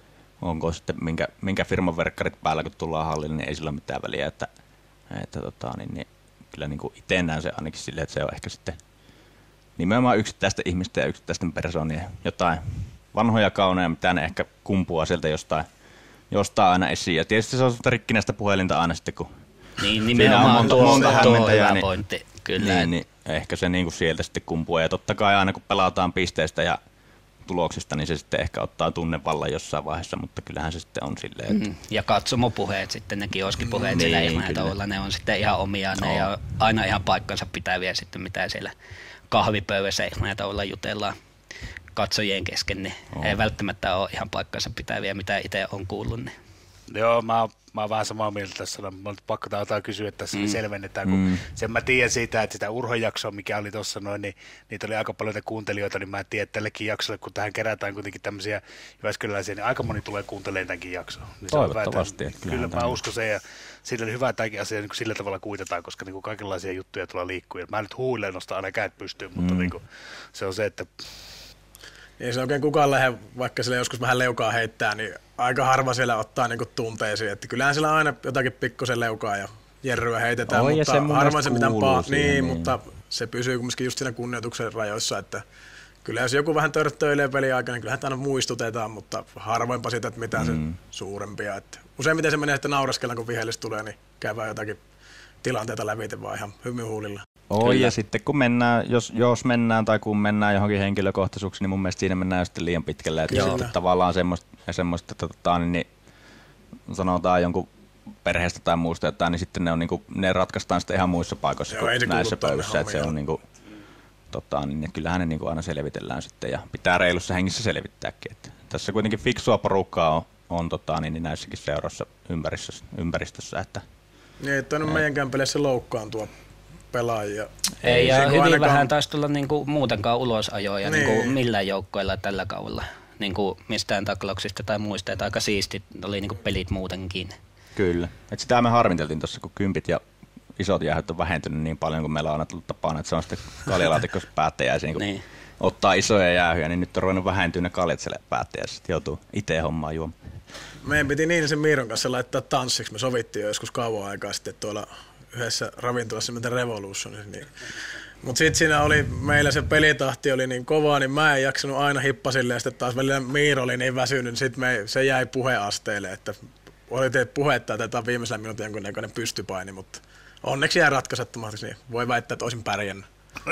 onko sitten minkä, minkä firman verkkarit päällä kun tullaan hallille, niin ei sillä ole mitään väliä, että, että tota, niin, niin, kyllä niin kuin itse näen se ainakin silleen, että se on ehkä sitten nimenomaan yksittäisten ihmisten ja yksittäisten persoonien jotain vanhoja kauneja, mitä ne ehkä kumpuaa sieltä jostain, jostain aina esiin. Ja tietysti se on rikkinäistä puhelinta aina sitten, kun niin, nimenomaan monta, tuo, monta tuo hämmentäjää, hyvä niin, pointti, kyllä. Niin, niin ehkä se niinku sieltä sitten kumpuaa. Ja totta kai aina kun pelataan pisteistä ja tuloksista, niin se sitten ehkä ottaa tunnevallan jossain vaiheessa, mutta kyllähän se sitten on silleen. Että... Mm, ja katsomopuheet sitten, ne kioskipuheet mm, siellä niin, ilmaitoilla, ne on sitten ihan omia, ne ja aina ihan paikkansa pitäviä sitten, mitä siellä kahvipöydässä ilmaitoilla jutellaan katsojien kesken, niin oh. ei välttämättä ole ihan paikkansa pitäviä, mitä itse on kuullut. Niin. Joo, mä oon, mä oon vähän samaa mieltä tässä, mä oon pakko jotain kysyä tässä, mm. niin selvennetään, kun mm. sen mä tiedän siitä, että sitä Urhon jaksoa, mikä oli tuossa noin, niin niitä oli aika paljon kuuntelijoita, niin mä tiedän, että tällekin jaksolle, kun tähän kerätään kuitenkin tämmöisiä jyväskyläisiä, niin aika moni tulee kuuntelemaan tämänkin jaksoa. Niin toivottavasti. Hyvä, kyllä mä uskon sen, ja sillä oli hyvä tämäkin asia, niin sillä tavalla kuitataan, koska niin kuin kaikenlaisia juttuja tuolla liikkuu. Mä nyt huuilleen nostaa aina käät pystyyn, mutta mm. niin kuin, se on se, että... Ei se oikein kukaan lähde, vaikka sille joskus vähän leukaa heittää, niin aika harva siellä ottaa niinku tunteisiin. Että kyllähän siellä aina jotakin pikkusen leukaa ja jerryä heitetään, Oi, mutta se harvoin se mitään paha. Niin, niin, mutta se pysyy kumminkin just siinä kunnioituksen rajoissa, että kyllä jos joku vähän törttöilee peliaikana, niin kyllähän aina muistutetaan, mutta harvoinpa sitä, että mitään mm. se suurempia. Että useimmiten se menee sitten nauraskellaan, kun vihellis tulee, niin käydään jotakin tilanteita lävitä vaan ihan hymyhuulilla. Oi, ja sitten kun mennään, jos, jos mennään tai kun mennään johonkin henkilökohtaisuuksiin, niin mun mielestä siinä mennään sitten liian pitkälle. Että sitten tavallaan semmoista, semmoista että tota, niin, niin, sanotaan jonkun perheestä tai muusta jotain, niin sitten ne, on, niin kuin, ne ratkaistaan sitten ihan muissa paikoissa Joo, kuin näissä pöydissä. Että se on niin kuin, tota, niin, kyllähän ne niin kuin aina selvitellään sitten ja pitää reilussa hengissä selvittääkin. Että tässä kuitenkin fiksua porukkaa on, on tota, niin, niin näissäkin seuroissa ympäristössä. ympäristössä että, niin, että on meidänkään peleissä loukkaantua pelaajia. Ei, ja hyvin ainakaan vähän taisi tulla niinku muutenkaan ulosajoja niin. Niinku millään joukkoilla tällä kaudella. Niinku mistään taklauksista tai muista, että aika siistit oli niinku pelit muutenkin. Kyllä. Et sitä me harmiteltiin tuossa, kun kympit ja isot jäähyt on vähentynyt niin paljon, kun meillä on aina tullut tapana, että se on sitten kaljalaatikossa päättäjäisiä, niin niin. ottaa isoja jäähyjä, niin nyt on ruvennut vähentyä ne kaljat siellä päättäjäisiä, sitten joutuu itse hommaan juomaan. Meidän piti niin sen Miiron kanssa laittaa tanssiksi, me sovittiin jo joskus kauan aikaa sitten tuolla yhdessä ravintolassa, mitä Revolution. Niin. Mutta sitten siinä oli, meillä se pelitahti oli niin kovaa, niin mä en jaksanut aina hippasille, ja sitten taas välillä Miiro oli niin väsynyt, niin sitten me, se jäi puheasteelle, että oli teet puhetta, että tämä viimeisellä minuutin jonkunnäköinen pystypaini, mutta onneksi jäi ratkaisettomaksi, niin voi väittää, että olisin pärjännyt.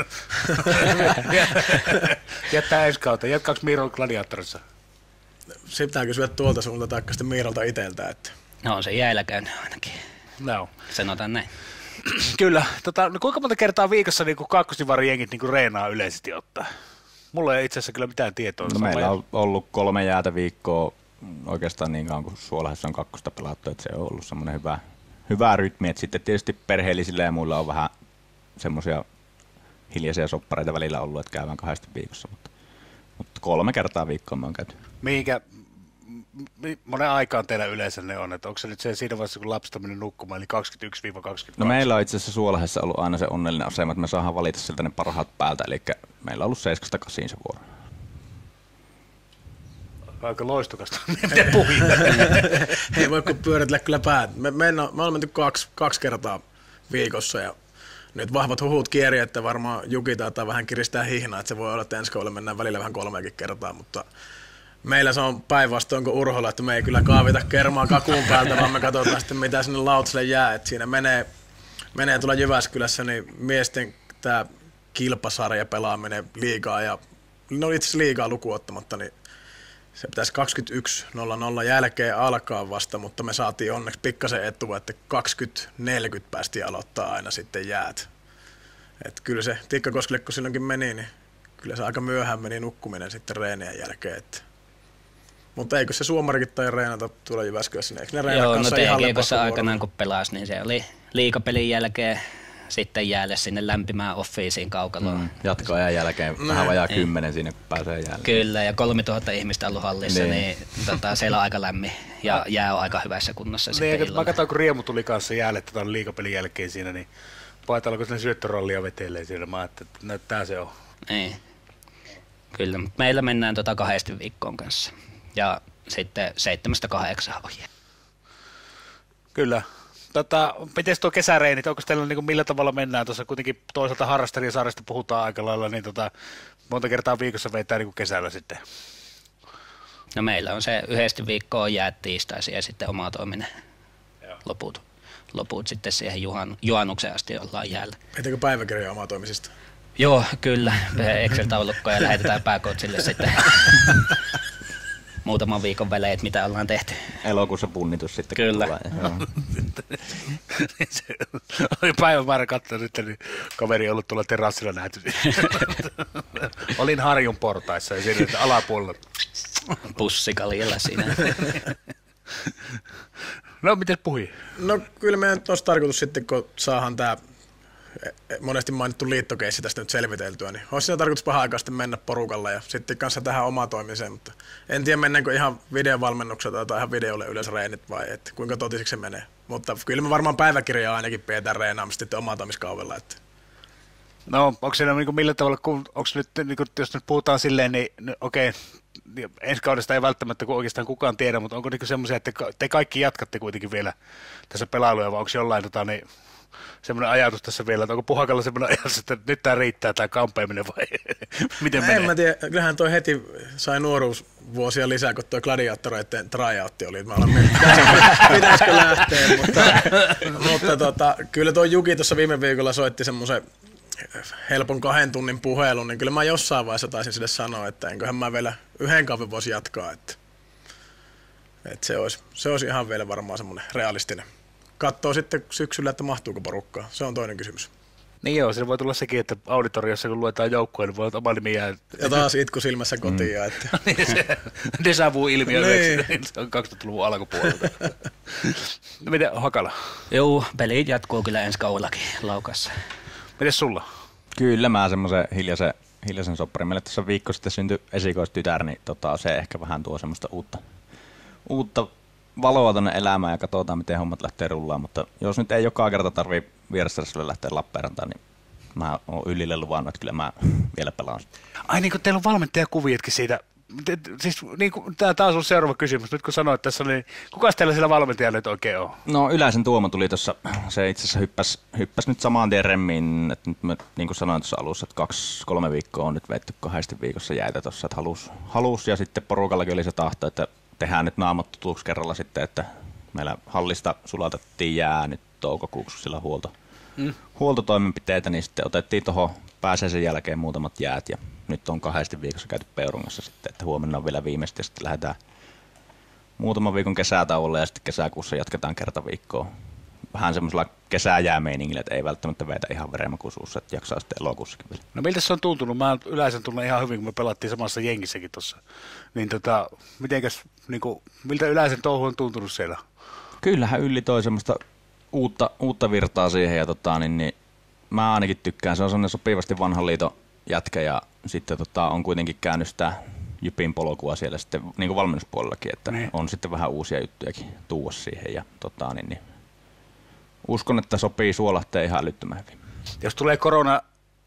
Jättää ensi kautta. Jatkaako Miiro Gladiatorissa? Se pitää kysyä tuolta suunta taikka sitten Miirolta itseltä. Että no on se jäällä käynyt ainakin. No. Sanotaan näin. Kyllä. Tota, no kuinka monta kertaa viikossa niin kakkosdivarin jengit niin reenaa yleisesti ottaa? Mulla ei itse asiassa kyllä mitään tietoa. No meillä on ollut kolme jäätä viikkoa oikeastaan niin kauan kuin Suolahdessa on kakkosta pelattu, että se on ollut semmoinen hyvä, hyvä rytmi. Et sitten tietysti perheellisillä ja muilla on vähän semmoisia hiljaisia soppareita välillä ollut, että käydään kahdesti viikossa, mutta, mutta kolme kertaa viikkoa me on käyty. Mihinkä monen aikaan teillä yleensä ne on? Että onko se nyt se siinä vaiheessa, kun lapset on mennyt nukkumaan, eli kaksikymmentäyksi kaksikymmentäkaksi? No meillä on itse asiassa Suolahdessa ollut aina se onnellinen asema, että me saadaan valita sieltä ne parhaat päältä, eli meillä on ollut seitsemästä kasiin se vuoro. Aika loistokasta, mitä puhuin. Ei voi kun pyöritellä kyllä päät. Me, me, me ollaan menty kaksi, kaksi kertaa viikossa ja nyt vahvat huhut kieri, että varmaan Juki taitaa vähän kiristää hihnaa, että se voi olla, että ensi kaudella mennään välillä vähän kolmeakin kertaa, mutta meillä se on päinvastoin kuin Urholla, että me ei kyllä kaavita kermaa kakuun päältä, vaan me katsotaan sitten mitä sinne lautaselle jää, että siinä menee, menee tuolla Jyväskylässä niin miesten tämä kilpasarja pelaaminen liigaa ja no itse asiassa liigaa lukuun ottamatta, niin se pitäisi kaksikymmentäyksi nolla nolla jälkeen alkaa vasta, mutta me saatiin onneksi pikkasen etua, että kaksikymmentä neljäkymmentä päästiin aloittaa aina sitten jäät. Et kyllä se Tikkakoskelle, kun silloinkin meni, niin kyllä se aika myöhään meni nukkuminen sitten reenien jälkeen. Et. Mutta eikö se Suomarikin tai reenata tuolla Jyväskylässä, niin eikö ne reenaa kanssa ihan lepassa? Joo, no T G aikanaan kun pelasi, niin se oli liigapelin jälkeen sitten jäälle sinne lämpimään offiisiin kaukaloon. Mm, jatkoajan jälkeen mm. vähän vajaa kymmenen siinä, kun pääsee jäälle. Kyllä, ja kolmetuhatta ihmistä ollut hallissa, niin, niin tota, siellä on aika lämmin ja jää on aika hyvässä kunnossa. Niin, mä katsoin, kun Riemu tuli kanssa jäälle tota, liigapelin jälkeen siinä, niin paitalla, kun sinne syöttörallia vetelee siellä, mä ajattelin, että näyttää se on. Niin, kyllä. Meillä mennään tota kahdesti viikkoon kanssa ja sitten seitsemästä kahdeksaan ohje. Kyllä. Tota, miten tuo kesäreinit, onko teillä niin millä tavalla mennään tuossa kuitenkin toisaalta harrastelijasaaresta puhutaan aika lailla, niin tota, monta kertaa viikossa vetää niin kesällä sitten? No meillä on se yhdesti viikkoa jäät tiistaisin ja sitten oma toiminen loput. Loput sitten siihen juhan, juhannuksen asti ollaan jäällä. Heitäkö päiväkirjaa omaa toimisista? Joo, kyllä. Excel-taulukkoa ja lähetetään pääkootsille sitten muutaman viikon välein, että mitä ollaan tehty. Elokuussa punnitus sitten. Kyllä. Oli päivämäärä katsoa nyt, niin kaveri on ollut tuolla terassilla nähty. Olin Harjun portaissa ja siinä alapuolella. Pussikaljalla siinä. No, miten puhui? No kyllä meidän olisi tarkoitus sitten, kun saadaan tämä monesti mainittu liittokeissi tästä nyt selviteltyä, niin olisi siinä tarkoitus paha aikaa sitten mennä porukalla ja sitten kanssa tähän omaan toimiseen, mutta en tiedä mennäänkö ihan videovalmennukselta tai ihan videolle ylös reenit vai että kuinka totisiksi se menee. Mutta kyllä me varmaan päiväkirjaa ainakin pidetään reenaamista sitten omaa toimiskaudella. Että. No onko siinä niin millä tavalla, kun, onko nyt, niin kuin, jos nyt puhutaan silleen, niin okei, ensi kaudesta ei välttämättä oikeastaan kukaan tiedä, mutta onko niin semmoisia, että te kaikki jatkatte kuitenkin vielä tässä pelailuja vai onko jollain tota, niin, semmoinen ajatus tässä vielä, että onko Puhakalla semmoinen ajatus, että nyt tämä riittää tämä kampeaminen vai miten no menee? En mä tiedä, kyllähän toi heti sai nuoruusvuosia lisää, kun toi gladiaattoreiden tryoutti oli, että mä olen miettinyt, pitäisikö lähteä, mutta, mutta tota, kyllä tuo Juki tuossa viime viikolla soitti semmoisen helpon kahden tunnin puhelun, niin kyllä mä jossain vaiheessa taisin sille sanoa, että enköhän mä vielä yhden kauden voisi jatkaa, että, että se, olisi, se olisi ihan vielä varmaan semmoinen realistinen. Katsoo sitten syksyllä, että mahtuuko porukkaa, se on toinen kysymys. Niin joo, siinä voi tulla sekin, että auditoriossa kun luetaan joukkoja, niin voi olla oma nimi jää. Ja taas itku silmässä kotiin. Mm. Että. Déjà vu-ilmiö, niin. Se on kaksituhattaluvun alkupuolelta. No miten Hakala? Joo, pelit jatkuu kyllä ensi kaudellakin Laukassa. Mites sulla? Kyllä mä semmoisen hiljaisen, hiljaisen sopparin. Meille tässä viikko sitten syntyi esikoistytär, niin tota, se ehkä vähän tuo semmoista uutta, uutta valoa tonne elämään ja katsotaan miten hommat lähtee rullaan. Mutta jos nyt ei joka kerta tarvii vieressä lähteä Lappeenrantaan, niin mä oon Ylille luvannut, että kyllä mä vielä pelaan. Ai niin kuin teillä on valmentajakuvietkin siitä. Siis niin kuin, tämä taas on seuraava kysymys. Nyt kun sanoit tässä, niin kuka teillä siellä valmentajalla nyt oikein on? No Yläisen Tuomo tuli tuossa, se itse asiassa hyppäsi, hyppäsi nyt samaan tien remmiin, että nyt mä, niin kuin sanoin tuossa alussa, että kaksi, kolme viikkoa on nyt vetty kahdesti viikossa jäitä tuossa, että halus, halus ja sitten porukallakin oli se tahto, että tehdään nyt naamat tutuksi kerralla sitten, että meillä hallista sulatettiin jää nyt toukokuuksi sillä huolto, mm. huoltotoimenpiteitä, niin sitten otettiin tuohon pääsiäisen jälkeen muutamat jäät ja nyt on kahdesti viikossa käyty Peurungassa sitten, että huomenna on vielä viimeistä ja sitten lähdetään muutaman viikon kesätauolle ja sitten kesäkuussa jatketaan kerta viikkoa. Vähän semmoisella kesäjäämeiningillä, että ei välttämättä veitä ihan verenmakuisuussa, että jaksaa sitten elokuussakin vielä. No miltä se on tuntunut? Mä yleensä tunnen ihan hyvin, kun me pelattiin samassa jengissäkin tuossa. Niin tota, mitenkäs, niin kuin, miltä yleensä touhu on tuntunut siellä? Kyllähän Ylli toi semmoista uutta, uutta virtaa siihen ja tota, niin, niin, mä ainakin tykkään. Se on semmoinen sopivasti vanhan liiton jätkä ja sitten tota, on kuitenkin käynyt sitä Jypin polkua siellä sitten niin kuin valmennuspuolellakin, että niin. On sitten vähän uusia juttujakin tuua siihen ja tota, niin, niin, uskon, että sopii suolahteen ihan älyttömän hyvin. Jos tulee korona,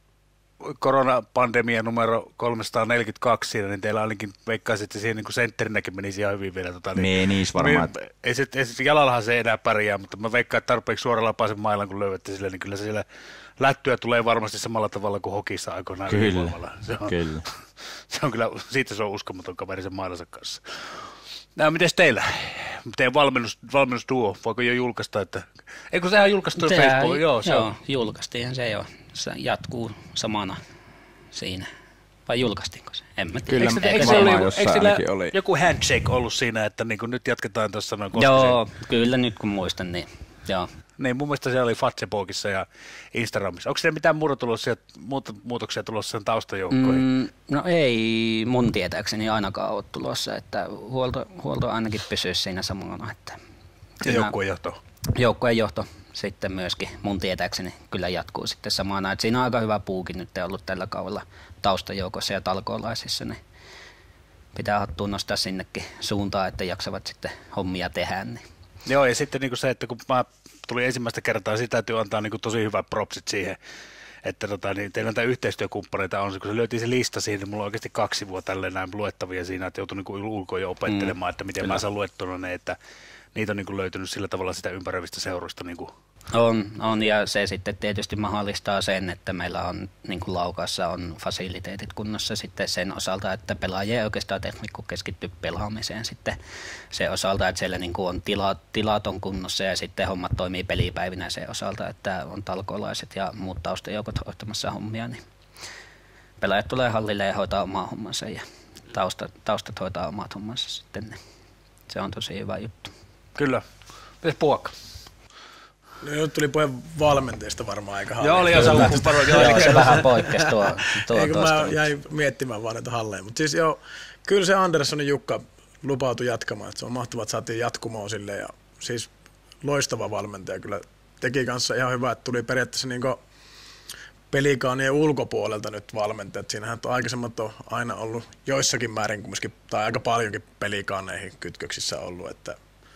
koronapandemia numero kolmesataaneljäkymmentäkaksi siinä, niin teillä ainakin veikkaisin, että siihen niin sentterinäkin menisi ihan hyvin vielä. Tota, niin, niin, niissä varmaan. Me, ei, se, ei se jalallahan se enää pärjää, mutta mä veikkaan, että tarpeeksi suoralla pääsen mailan, kun löydätte sille, niin kyllä se siellä lättyä tulee varmasti samalla tavalla kuin hokissa aikoinaan. Kyllä, se on, kyllä. Se on kyllä, siitä se on uskomaton kaveri sen mailansa kanssa. No, mites teillä? Teidän valmennus, valmennusduo, voiko jo julkaista, että... Eikö sehän julkaistu Facebook? Joo, se joo on. Julkaistiinhan se jo. Se jatkuu samana siinä. Vai julkaistiinko se? En mä tiedä. Kyllä, eikö, eikö, eikö, eikö, eikö sillä oli. joku handshake ollut siinä, että niin nyt jatketaan tuossa noin Koskisen? Joo, kyllä nyt kun muistan, niin joo. Niin, mun mielestä se oli Facebookissa ja Instagramissa. Onko siellä mitään muutoksia, muutoksia tulossa sen taustajoukkoihin? Mm, no ei mun tietääkseni ainakaan ole tulossa, että huolto, huolto ainakin pysyy siinä samana. Että ja joukkueen johto? Joukkueen johto sitten myöskin mun tietääkseni kyllä jatkuu sitten samana. Että siinä on aika hyvä puukin nyt ollut tällä kaudella taustajoukossa ja talkoolaisissa, niin pitää hattuun nostaa sinnekin suuntaan, että jaksavat sitten hommia tehdä. Niin. Joo, ja sitten niin se, että kun mä tulin ensimmäistä kertaa, sitä täytyy antaa niin tosi hyvät propsit siihen, että tota, niin teillä näitä yhteistyökumppaneita on, kun se löytiin se lista siinä, niin mulla on oikeasti kaksi vuotta tälleen näin luettavia siinä, että joutui niin ulkoa jo opettelemaan, mm, että miten kyllä. Mä saan luettuna ne, että niitä on niin löytynyt sillä tavalla sitä ympäröivistä seuroista. Niin on, on, ja se sitten tietysti mahdollistaa sen, että meillä on niin kuin Laukaassa on fasiliteetit kunnossa sitten sen osalta, että pelaajia ei oikeastaan teknikko keskittyy pelaamiseen sitten sen osalta, että siellä niin kuin on tila, tilat on kunnossa ja sitten hommat toimii pelipäivinä sen osalta, että on talkoolaiset ja muut taustajoukot hoitamassa hommia, niin pelaajat tulee hallille ja hoitaa omaa hommansa ja taustat, taustat hoitaa omat hommansa sitten, niin se on tosi hyvä juttu. Kyllä. Mites Puokka? No, nyt tuli puhe valmenteista varmaan aika halleen. Joo, oli jo paljon. Joo, se vähän poikkesi tuo, tuo Eikö tuosta. Mä jäin miettimään vaan näitä halleen. Mutta siis joo, kyllä se Anderssonin Jukka lupautui jatkamaan. Että se on mahtavaa, että saatiin jatkumoon sille. Ja siis loistava valmentaja kyllä teki kanssa ihan hyvä, että tuli periaatteessa niinku pelikaanien ulkopuolelta nyt valmentajat. Siinähän on aikaisemmat on aina ollut joissakin määrin kumminkin, tai aika paljonkin pelikaaneihin kytköksissä ollut. Että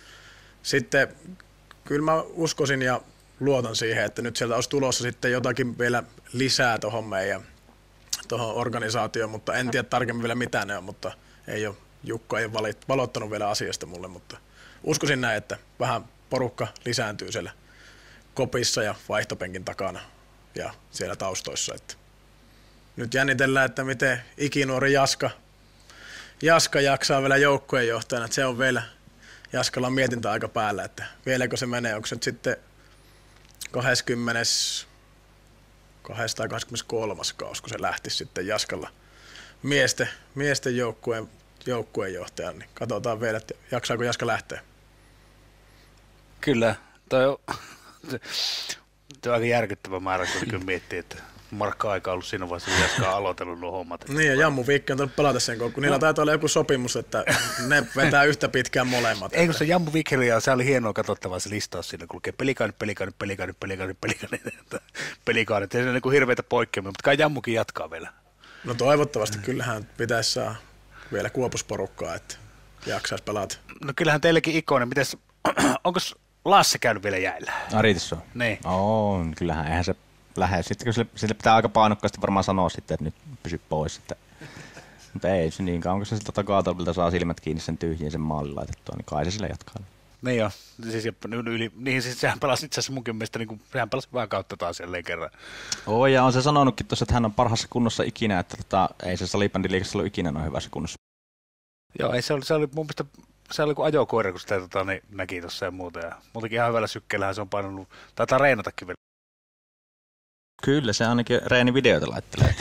sitten kyllä mä uskoisin ja luotan siihen, että nyt sieltä olisi tulossa sitten jotakin vielä lisää tuohon meidän tuohon organisaatioon, mutta en tiedä tarkemmin vielä mitä ne on, mutta ei ole, Jukka ei ole valottanut vielä asiasta mulle, mutta uskoisin näin, että vähän porukka lisääntyy siellä kopissa ja vaihtopenkin takana ja siellä taustoissa. Että nyt jännitellään, että miten ikinuori Jaska, Jaska jaksaa vielä joukkueenjohtajana. Että se on vielä, Jaskalla on mietintä aika päällä, että vieläkö se menee. Onko se nyt sitten kaksikymmentäkaksi tai kaksikymmentäkolme kausi, kun se lähti sitten Jaskalla miesten, miesten joukkueen, joukkueenjohtajana. Niin katsotaan vielä, että jaksaako Jaska lähteä. Kyllä. Toi on, toi on aika järkyttävä määrä, kun kyllä miettii, että Markka-aika on ollut siinä vaiheessa, kun Jaska on aloitellut nuo hommat. Niin, ja Jammu Viikki on tullut pelata sen, kun niillä no. taitaa olla joku sopimus, että ne vetää yhtä pitkään molemmat. Ei, kun se Jammu Viikki, se oli hienoa katsottavaa se listaus siinä, kulkee pelikaanit, pelikaanit, pelikaanit, pelikaanit, pelikaanit, pelikaanit. Ei se ole niin hirveitä poikkeamia, mutta kai Jammukin jatkaa vielä. No toivottavasti, kyllähän pitäisi saa vielä kuopusporukkaa, että jaksaisi pelata. No kyllähän teillekin ikonen, mites, onko Lasse käynyt vielä jäillä? Ariitissa on? Niin. On, kyllähän eihän se lähde. Sitten kun sille, sille pitää aika painokkaasti varmaan sanoa sitten, että nyt pysy pois. Että, mutta ei se niin kauan, kun se siltä takatolpilta saa silmät kiinni sen tyhjien sen maalin laitettua, niin kai se sillä jatkaa. Niin joo, siis, yli, niin siis sehän pelasi itse asiassa munkin mielestä, niin kuin, sehän pelasi vähän kautta taas jälleen kerran. Oo, ja on se sanonutkin tuossa, että hän on parhaassa kunnossa ikinä, että tota, ei se salibändiliigassa ollut ikinä noin hyvässä kunnossa. Joo, ei, se, oli, se oli mun mielestä, se oli kuin ajokoira, kun sitä tota, niin, näki tuossa ja muuta. Ja muutenkin ihan hyvällä sykkeellähän se on painanut, taitaa reenatakin vielä. Kyllä, se ainakin reenivideoita laittelee.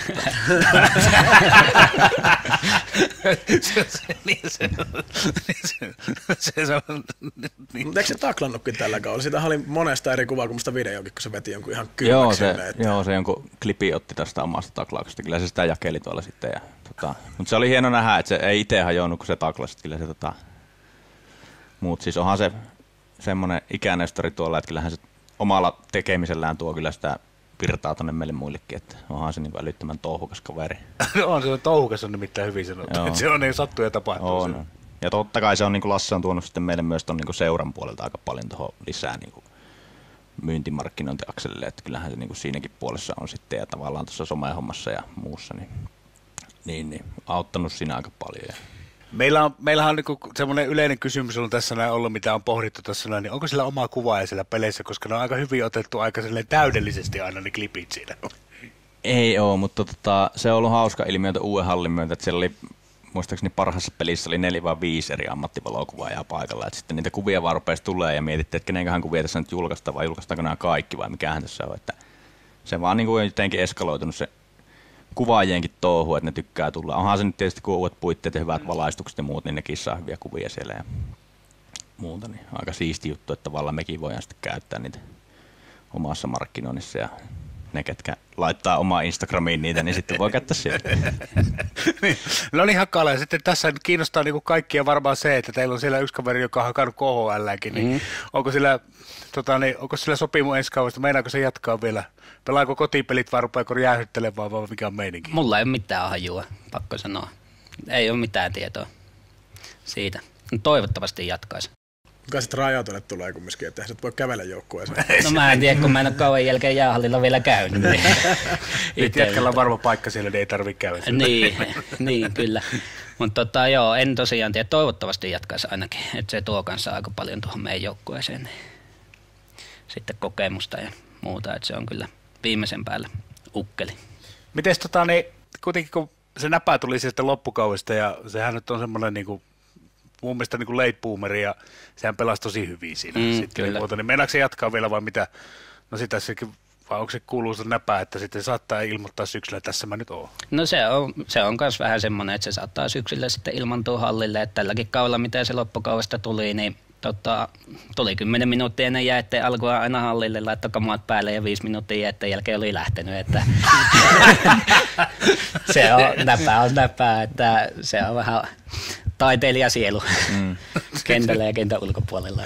se, se, niin se, se, se, se on... Niin. Mutta eikö se taklannutkin tällä kaudella? Siitä oli monesta eri kuvaa kuin musta videokin, kun se veti jonkun ihan kylmäksi. Joo, se, sinne, että... joo, se jonkun klipi otti tästä omasta taklauksesta. Kyllä se sitä jakeli tuolla sitten. Ja, tota, mutta se oli hieno nähdä, että se ei itse hajonnut, kun se taklasi. Kyllä se tota... Muut siis onhan se semmoinen ikänestari tuolla, että kyllähän se omalla tekemisellään tuo kyllä sitä virtaa tonne meille muillekin, että onhan se niin älyttömän touhukas kaveri. on se touhukas on nimittäin hyvin sanottu, että se on niin sattuu ja tapahtuu. On, on. Ja totta kai se on, niin kuin Lasse on tuonut sitten meille myös ton niin seuran puolelta aika paljon tuohon lisää niin kuin myyntimarkkinointiakselille, että kyllähän se niin kuin siinäkin puolessa on sitten ja tavallaan tuossa somehommassa ja muussa niin, niin, niin auttanut siinä aika paljon. Ja Meillä on, meillähän on niinku semmoinen yleinen kysymys on tässä näin ollut, mitä on pohdittu tässä näin, niin onko sillä omaa kuvaa siellä peleissä, koska ne on aika hyvin otettu aika täydellisesti aina ne klipit siinä. Ei oo, mutta tota, se on ollut hauska ilmiö uuden hallin myötä, että siellä oli muistaakseni parhaassa pelissä oli neljä vai viisi eri ammattivalokuvaajaa paikalla, että sitten niitä kuvia vaan rupesi tulee ja mietittiin, että kenenköhän kuvia tässä nyt julkaistaan vai julkaistaanko nämä kaikki vai mikähän tässä on, että se vaan niin kuin jotenkin eskaloitunut se kuvaajienkin touhu, että ne tykkää tulla. Onhan se nyt tietysti, kun uudet puitteet ja hyvät valaistukset ja muut, niin nekin saa hyviä kuvia siellä ja muuta. Niin aika siisti juttu, että tavallaan mekin voidaan sitten käyttää niitä omassa markkinoinnissa ja ne, ketkä laittaa omaa Instagramiin niitä, niin sitten voi käyttää sieltä. No niin hakkaalla. Ja sitten tässä nyt kiinnostaa niin kuin kaikkia varmaan se, että teillä on siellä yksi kaveri, joka on hakannut K H L:äkin, niin mm-hmm. onko sillä, tota, niin, onko sillä sopimu ensi kaudesta? Meinaako se jatkaa vielä? Pelaako kotipelit vai rupeako jäähyttelemään vai mikä on meininki? Mulla ei ole mitään hajua, pakko sanoa. Ei ole mitään tietoa siitä. No, toivottavasti jatkaisi. Kuka sitten rajautuneelle tulee kumminkin, että sä et voi kävellä joukkueeseen? No mä en tiedä, kun mä en ole kauan jälkeen jäähallilla vielä käynyt. Niin Nyt jätkällä on varma paikka siellä, niin ei tarvitse käydä. niin, niin, kyllä. Mutta tota, joo, en tosiaan tiedä. Toivottavasti jatkaisi ainakin, että se tuo kanssa aika paljon tuohon meidän joukkueeseen. Niin sitten kokemusta ja muuta, että se on kyllä viimeisen päällä ukkeli. Mites tota, niin, kuitenkin kun se näpä tuli sieltä loppukaudesta ja sehän nyt on semmoinen niin kuin mun mielestä niin kuin late boomeri ja sehän pelasi tosi hyvin siinä. Mm, sitten, niin, niin meinaako se jatkaa vielä vai mitä? No sitä sekin, vai onko se kuuluu sitä näpää, että sitten saattaa ilmoittaa syksyllä, että tässä mä nyt oon? No se on, se on myös vähän semmoinen, että se saattaa syksyllä sitten ilmantua hallille, että tälläkin kaudella, mitä se loppukaudesta tuli, niin tota, tuli kymmenen minuuttia ennen jäätteen alkua aina hallille, laittoi kamat päälle ja viisi minuuttia jäätteen jälkeen oli lähtenyt, että se on näpää on näpää, että se on vähän taiteilijasielu mm. kentällä ja kentän ulkopuolella.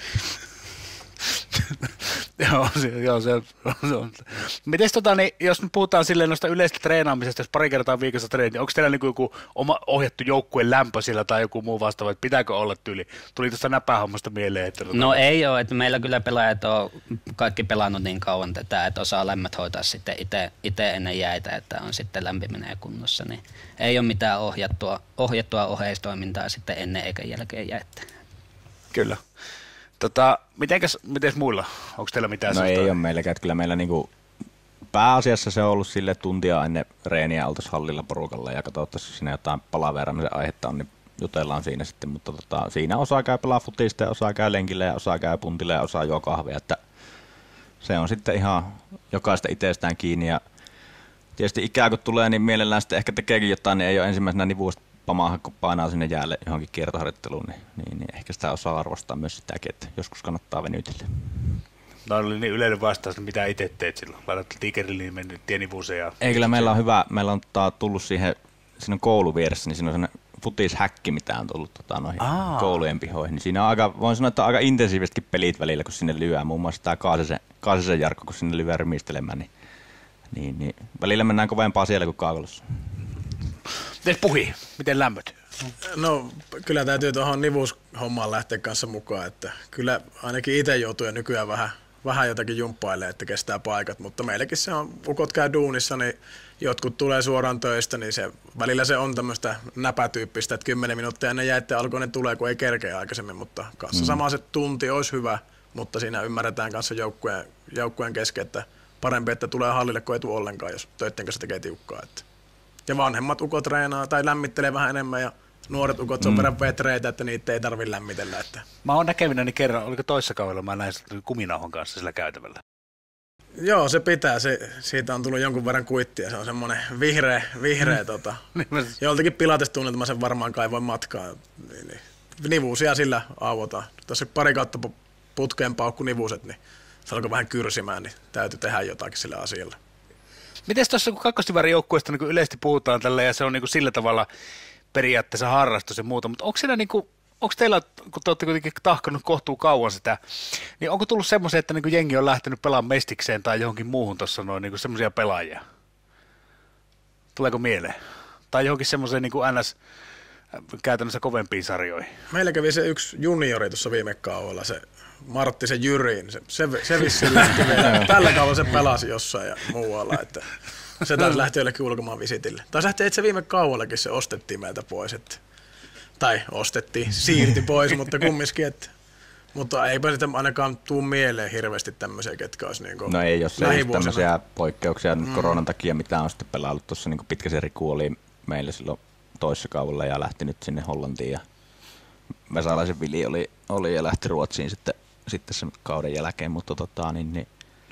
Joo, se, joo, se, se on. Mites tota, niin, jos nyt puhutaan silleen noista yleistä treenaamisesta, jos pari kertaa viikossa treeni, niin onko teillä niin joku oma ohjattu joukkueen lämpö sillä tai joku muu vastaava, että pitääkö olla tyyli? Tuli tuosta näpähommasta mieleen. Että no tota... ei ole, että meillä kyllä pelaajat on kaikki pelannut niin kauan tätä, että osaa lämmöt hoitaa sitten itse ennen jäitä, että on sitten lämpiminen ja kunnossa, niin ei ole mitään ohjattua, ohjattua oheistoimintaa sitten ennen eikä jälkeen jäitä. Kyllä. Tota, mitenkäs, mitenkäs muilla? Onko teillä mitään No sellaista? ei ole meilläkään, että kyllä meillä niinku pääasiassa se on ollut sille tuntia ennen reeniä oltaisiin hallilla porukalla ja katsottaisiin, jos siinä jotain palaveeraamisen aihetta on, niin jutellaan siinä sitten, mutta tota, siinä osaa käy pelaa futista ja osaa käy lenkillä ja osaa käy puntilla ja osaa juo kahvia, että se on sitten ihan jokaista itsestään kiinni ja tietysti ikää kun tulee, niin mielellään sitten ehkä tekeekin jotain, niin ei ole ensimmäisenä nivuista pamaahan, kun painaa sinne jäälle johonkin kiertoharjoitteluun, niin, niin, niin ehkä sitä osaa arvostaa myös sitäkin, että joskus kannattaa venytellä. No oli niin yleinen vastaus, mitä itse teet silloin. Laitat tiikerille mennyt tienivuuseen ja... Ei, kyllä meillä on hyvä, meillä on tää, tullut siihen, siinä on koulu vieressä, niin siinä on sellainen futishäkki, mitä on tullut tota, noihin Aa. koulujen pihoihin. Niin siinä on aika, voin sanoa, että on aika intensiivisetkin pelit välillä, kun sinne lyö. Muun muassa tämä Kaasisen, Kaasisen Jarkko, kun sinne lyö rymistelemään, niin, niin, niin välillä mennään kovempaa siellä kuin kaakalossa. Miten puhi? Miten lämmöt? No kyllä täytyy tuohon nivuushommaan lähteä kanssa mukaan, että kyllä ainakin itse joutuu nykyään vähän, vähän jotakin jumppailemaan, että kestää paikat, mutta meilläkin se on, ukot käy duunissa, niin jotkut tulee suoraan töistä, niin se, välillä se on tämmöistä näpätyyppistä, että kymmenen minuuttia ennen jäitten alkoi ne tulee, kun ei kerkeä aikaisemmin, mutta kanssa mm. sama se tunti olisi hyvä, mutta siinä ymmärretään kanssa joukkueen, joukkueen kesken, että parempi, että tulee hallille, kun ei tule ollenkaan, jos töiden kanssa tekee tiukkaa. Että. Ja vanhemmat ukot treenaa tai lämmittelee vähän enemmän ja nuoret ukot mm. on perän vetreitä, että niitä ei tarvitse lämmitellä. Että. Mä oon näkevinäni kerran, oliko toissa kaudella, mä näin kuminauhan kanssa sillä käytävällä. Joo, se pitää. Se, siitä on tullut jonkun verran kuittia. Se on semmoinen vihreä, vihreä mm. tota. Joltakin pilatestunnilta sen varmaan kaivoin matkaa. Niin, niin. Nivuusia sillä avotaan. Tässä pari kautta putkeen paukku nivuuset, niin se alkoi vähän kyrsimään, niin täytyy tehdä jotakin sillä asialla. Miten tuossa kun kakkostivarin joukkueesta niin yleisesti puhutaan tällä ja se on niin kuin sillä tavalla periaatteessa harrastus ja muuta, mutta onko siellä niin kuin, onko teillä, kun te olette kuitenkin tahkonut kohtuu kauan sitä, niin onko tullut semmoisia, että niin kuin jengi on lähtenyt pelaamaan mestikseen tai johonkin muuhun tuossa noin niin kuin semmoisia pelaajia? Tuleeko mieleen? Tai johonkin semmoiseen niin kuin N S käytännössä kovempiin sarjoihin? Meillä kävi se yksi juniori tuossa viime kaudella, se Marttisen Jyriin, se, se, se vissiin lähti vielä. Tällä kaudella se pelasi jossain ja muualla, että se taisi lähteä jollekin ulkomaan visitille. Tai se lähti, että se viime kaudellakin se ostettiin meiltä pois, että, tai ostettiin, siirti pois, mutta kumminkin, että, mutta eipä sitten ainakaan tuu mieleen hirveästi tämmöisiä, ketkä olisi niin kuin no ei, jos ei tämmöisiä poikkeuksia mm. koronan takia, mitä on sitten pelaillut tuossa, niin kuin Pitkäsen Riku oli meillä silloin toissa kaudella ja lähti nyt sinne Hollantiin ja Vesalaisen Vili oli, oli ja lähti Ruotsiin sitten, sitten sen kauden jälkeen, mutta tota, niin, niin,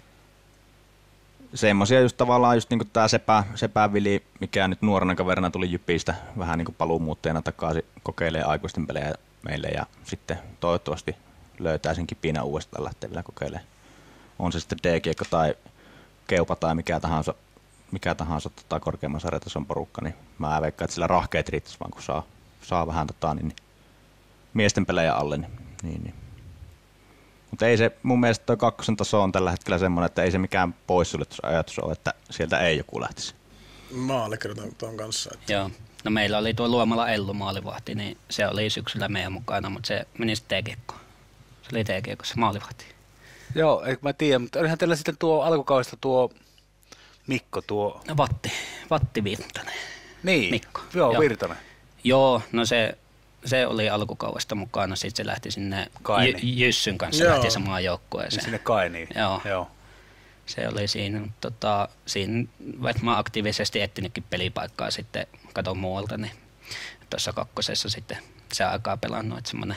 semmoisia just tavallaan just niinku tää Sepä, Sepä Vili, mikä nyt nuorena kaverina tuli Jypistä vähän niinku paluumuuttajana takaisin kokeilee aikuisten pelejä meille ja sitten toivottavasti löytää sen kipinä uudestaan lähtee vielä kokeilemaan. On se sitten D-kiekko tai keupa tai mikä tahansa, mikä tahansa tota, korkeamman sarjatason porukka, niin mä veikkaan, että sillä rahkeet riittäisi vaan kun saa, saa vähän tota, niin, miesten pelejä alle. Niin, niin, niin. Mutta ei se, mun mielestä tuo kakkosen taso on tällä hetkellä semmoinen, että ei se mikään poissuljetusajatus ole, että sieltä ei joku lähtisi. Mä allekirjoitan tuon kanssa. Että. Joo. No meillä oli tuo Luomala Ellu maalivahti, niin se oli syksyllä meidän mukana, mutta se meni sitten T-kiekkoon. Se oli T-kiekossa maalivahti. Joo, eikö mä tiedä, mutta olihan teillä sitten tuo alkukaudesta tuo Mikko tuo... No Vatti, Vatti Virtanen. Niin, Mikko. Joo, joo. Virtanen. Joo, no se... Se oli alkukaudesta mukana, sitten se lähti sinne J- Jyssyn kanssa lähti samaan joukkueeseen. Niin sinne Kainiin. Joo. Joo. Se oli siinä, tota, siinä vaikka mä aktiivisesti etsinytkin pelipaikkaa sitten katon muualta, niin tuossa kakkosessa sitten se aikaa pelannut, että semmoinen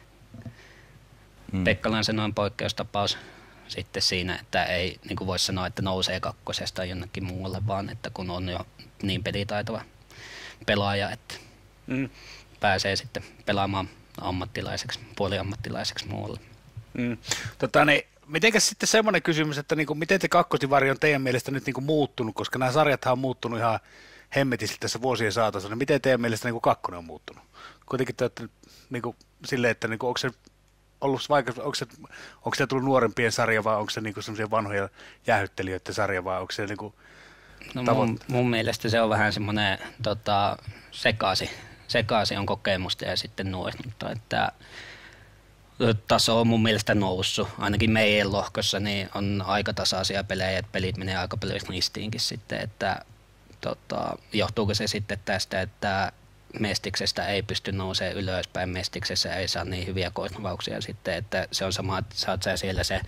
mm. Pekkalan sanoin poikkeustapaus sitten siinä, että ei niin kuin voisi sanoa, että nousee kakkosesta jonnekin muualle, vaan että kun on jo niin pelitaitava pelaaja, että mm. pääsee sitten pelaamaan ammattilaiseksi, puoliammattilaiseksi muualle. Mm. Tota, niin, mitenkäs sitten semmoinen kysymys, että niinku, miten te kakkosdivari on teidän mielestä nyt niinku muuttunut, koska nämä sarjathan on muuttunut ihan hemmetisti tässä vuosien saatossa, niin miten teidän mielestä niinku kakkonen on muuttunut? Kuitenkin te olette niinku, silleen, että niinku, onko se ollut vaikka, onko se, onko se tullut nuorempien sarja vai onko se niinku semmoisia vanhoja jäähyttelijöiden sarja vai onko se niinku no mun, mun mielestä se on vähän semmoinen tota, sekasi. Sekaisin on kokemusta ja sitten nuorta, että taso on mun mielestä noussut. Ainakin meidän lohkossa niin on aika tasaisia pelejä, että pelit menee aika paljon ristiinkin sitten, että tota, johtuuko se sitten tästä, että Mestiksestä ei pysty nousemaan ylöspäin, Mestiksessä ei saa niin hyviä korvauksia sitten, että se on sama, että saat sä siellä se,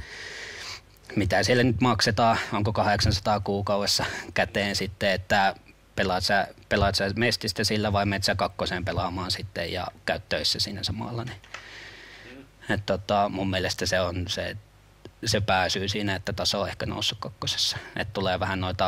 mitä siellä nyt maksetaan, onko kahdeksansataa kuukaudessa käteen sitten, että pelaat sä, pelaat sä Mestistä sillä vai menet sä kakkosen pelaamaan sitten ja käyt töissä siinä samalla. Niin. Et tota, mun mielestä se on se, se pääsyy siinä, että taso on ehkä noussut kakkosessa. Et tulee vähän noita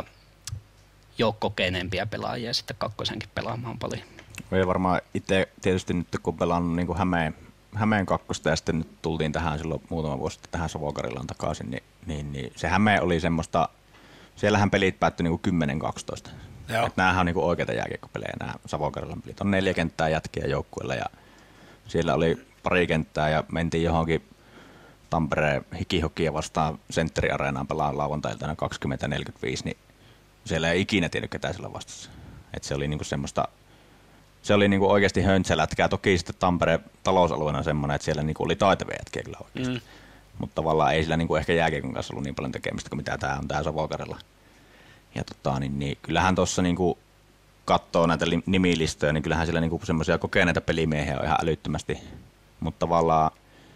joukkokeneempiä pelaajia sitten kakkosenkin pelaamaan paljon. Voi varmaan itse tietysti nyt kun pelannut niin kuin Hämeen, Hämeen kakkosta ja sitten nyt tultiin tähän silloin muutama vuosi sitten tähän Savo-Karjalaan takaisin, niin, niin, niin se Hämeen oli semmoista, siellähän pelit päättyi niin kuin kymmenen kaksitoista. Että näähän on niin kuin oikeita jääkiekkopelejä nämä Savo-Karjalan pelit. On neljä kenttää jätkiä joukkueella ja siellä oli pari kenttää ja mentiin johonkin Tampereen hikihokia vastaan Sentteri-areenaan pelaan lauantailtana kaksikymmentä neljäkymmentäviisi, niin siellä ei ikinä tiennyt ketään sillä vastassa. Että se oli niinku semmoista, se oli niinku oikeasti höntsälätkää. Toki sitten Tampereen talousalueena semmoinen, että siellä niinku oli taitavia jätkiä kyllä oikeasti. Mm. Mutta tavallaan ei sillä niinku ehkä jääkiekon kanssa ollut niin paljon tekemistä kuin mitä tää on tää Savo-Karjala. Ja tota, niin, niin kyllähän tuossa niinku katsoo näitä nimilistoja, niin kyllähän siellä niinku semmoisia kokeneita pelimiehiä on ihan älyttömästi. Mutta tavallaan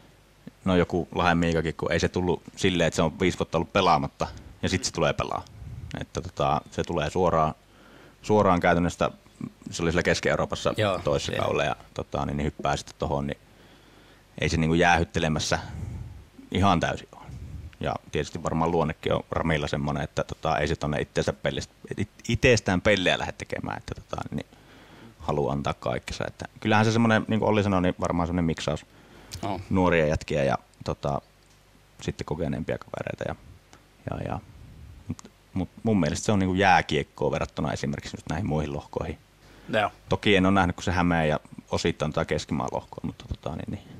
no joku Lahden Miikakin, kun ei se tullut silleen, että se on viisi vuotta ollut pelaamatta ja sitten se tulee pelaa. Että tota, se tulee suoraan, suoraan käytännössä, se oli siellä Keski-Euroopassa toisessa kaudella ja tota, niin, niin hyppää sitten tohon, niin ei se niinku jäähyttelemässä ihan täysin ole. Ja tietysti varmaan luonnekin on Ramilla semmoinen, että tota, ei se tuonne itsestään pelleä lähde tekemään, että tota, niin haluaa antaa kaikkensa. Että kyllähän se semmoinen, niin kuin Olli sanoi, niin varmaan semmoinen miksaus oh. nuoria jätkiä ja tota, sitten kokeneempia kavereita. Ja, ja, ja. Mutta mut mun mielestä se on niin kuin jääkiekkoa verrattuna esimerkiksi nyt näihin muihin lohkoihin. No. Toki en ole nähnyt, kun se Hämeen ja osittain tätä keskimaan lohkoa, mutta tota, niin, niin,